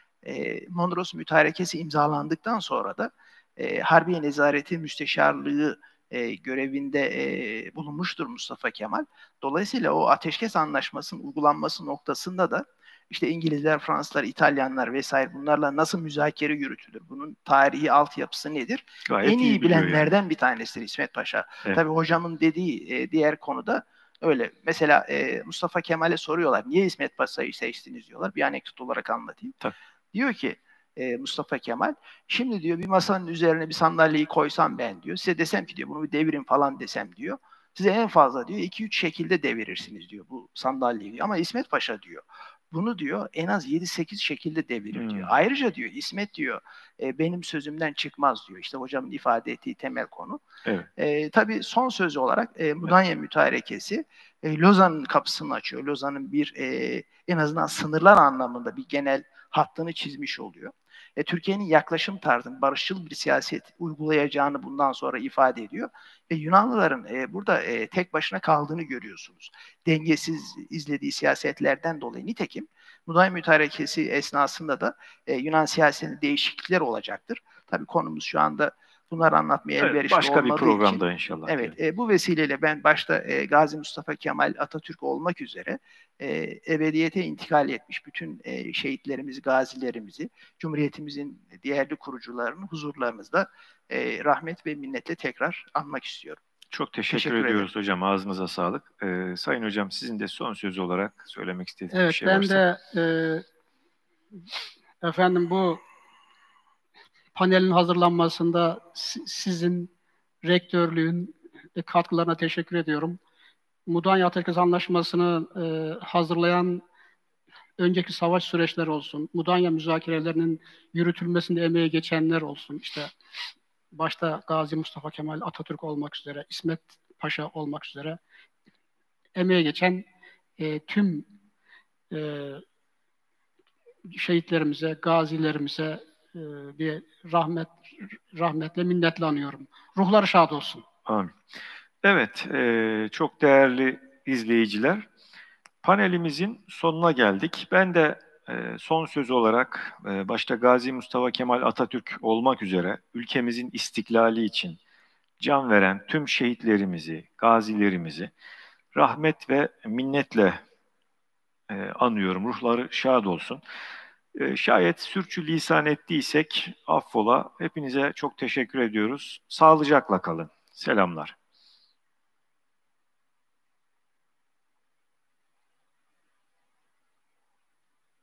e, Mondros Mütarekesi imzalandıktan sonra da E, Harbiye Nezareti Müsteşarlığı e, görevinde e, bulunmuştur Mustafa Kemal. Dolayısıyla o ateşkes anlaşmasının uygulanması noktasında da işte İngilizler, Fransızlar, İtalyanlar vesaire bunlarla nasıl müzakere yürütülür? Bunun tarihi altyapısı nedir? Gayet en iyi, iyi bilenlerden yani. bir tanesidir İsmet Paşa. Evet. Tabii hocamın dediği e, diğer konuda Öyle. Mesela e, Mustafa Kemal'e soruyorlar. Niye İsmet Paşa'yı seçtiniz diyorlar. Bir anekdot olarak anlatayım. Tabii. Diyor ki e, Mustafa Kemal, şimdi diyor bir masanın üzerine bir sandalyeyi koysam ben diyor. Size desem ki diyor bunu bir devirin falan desem diyor. Size en fazla diyor iki üç şekilde devirirsiniz diyor bu sandalyeyi diyor. Ama İsmet Paşa diyor bunu diyor en az yedi sekiz şekilde devirir hmm. diyor. Ayrıca diyor İsmet diyor e, benim sözümden çıkmaz diyor. İşte hocamın ifade ettiği temel konu. Evet. E, tabii son sözü olarak e, Mudanya evet. Mütarekesi e, Lozan'ın kapısını açıyor. Lozan'ın bir e, en azından sınırlar anlamında bir genel hattını çizmiş oluyor. E, Türkiye'nin yaklaşım tarzını, barışçıl bir siyaset uygulayacağını bundan sonra ifade ediyor. Ve Yunanlıların e, burada e, tek başına kaldığını görüyorsunuz. Dengesiz izlediği siyasetlerden dolayı. Nitekim Mudanya Mütarekesi esnasında da e, Yunan siyasetinde değişiklikler olacaktır. Tabii konumuz şu anda bunları anlatmaya evet, elverişli başka olmadığı bir programda için, inşallah. Evet, e, bu vesileyle ben başta e, Gazi Mustafa Kemal Atatürk olmak üzere e, ebediyete intikal etmiş bütün e, şehitlerimizi, gazilerimizi, Cumhuriyetimizin değerli kurucularını huzurlarınızda e, rahmet ve minnetle tekrar anmak istiyorum. Çok teşekkür, teşekkür ediyoruz ederim. Hocam. Ağzınıza sağlık. Ee, Sayın Hocam sizin de son söz olarak söylemek istediğiniz evet, bir şey varsa. Evet ben de e, efendim bu panelin hazırlanmasında sizin rektörlüğün katkılarına teşekkür ediyorum. Mudanya Ateşkes Anlaşması'nı e, hazırlayan önceki savaş süreçleri olsun, Mudanya müzakerelerinin yürütülmesinde emeği geçenler olsun, işte başta Gazi Mustafa Kemal Atatürk olmak üzere, İsmet Paşa olmak üzere emeği geçen e, tüm e, şehitlerimize, gazilerimize e, diye rahmet rahmetle, minnetle anıyorum. Ruhları şad olsun. Amin. Evet, e, çok değerli izleyiciler, panelimizin sonuna geldik. Ben de e, son söz olarak e, başta Gazi Mustafa Kemal Atatürk olmak üzere ülkemizin istiklali için can veren tüm şehitlerimizi, gazilerimizi rahmet ve minnetle e, anıyorum. Ruhları şad olsun. E, şayet sürçülisan ettiysek affola. Hepinize çok teşekkür ediyoruz. Sağlıcakla kalın. Selamlar.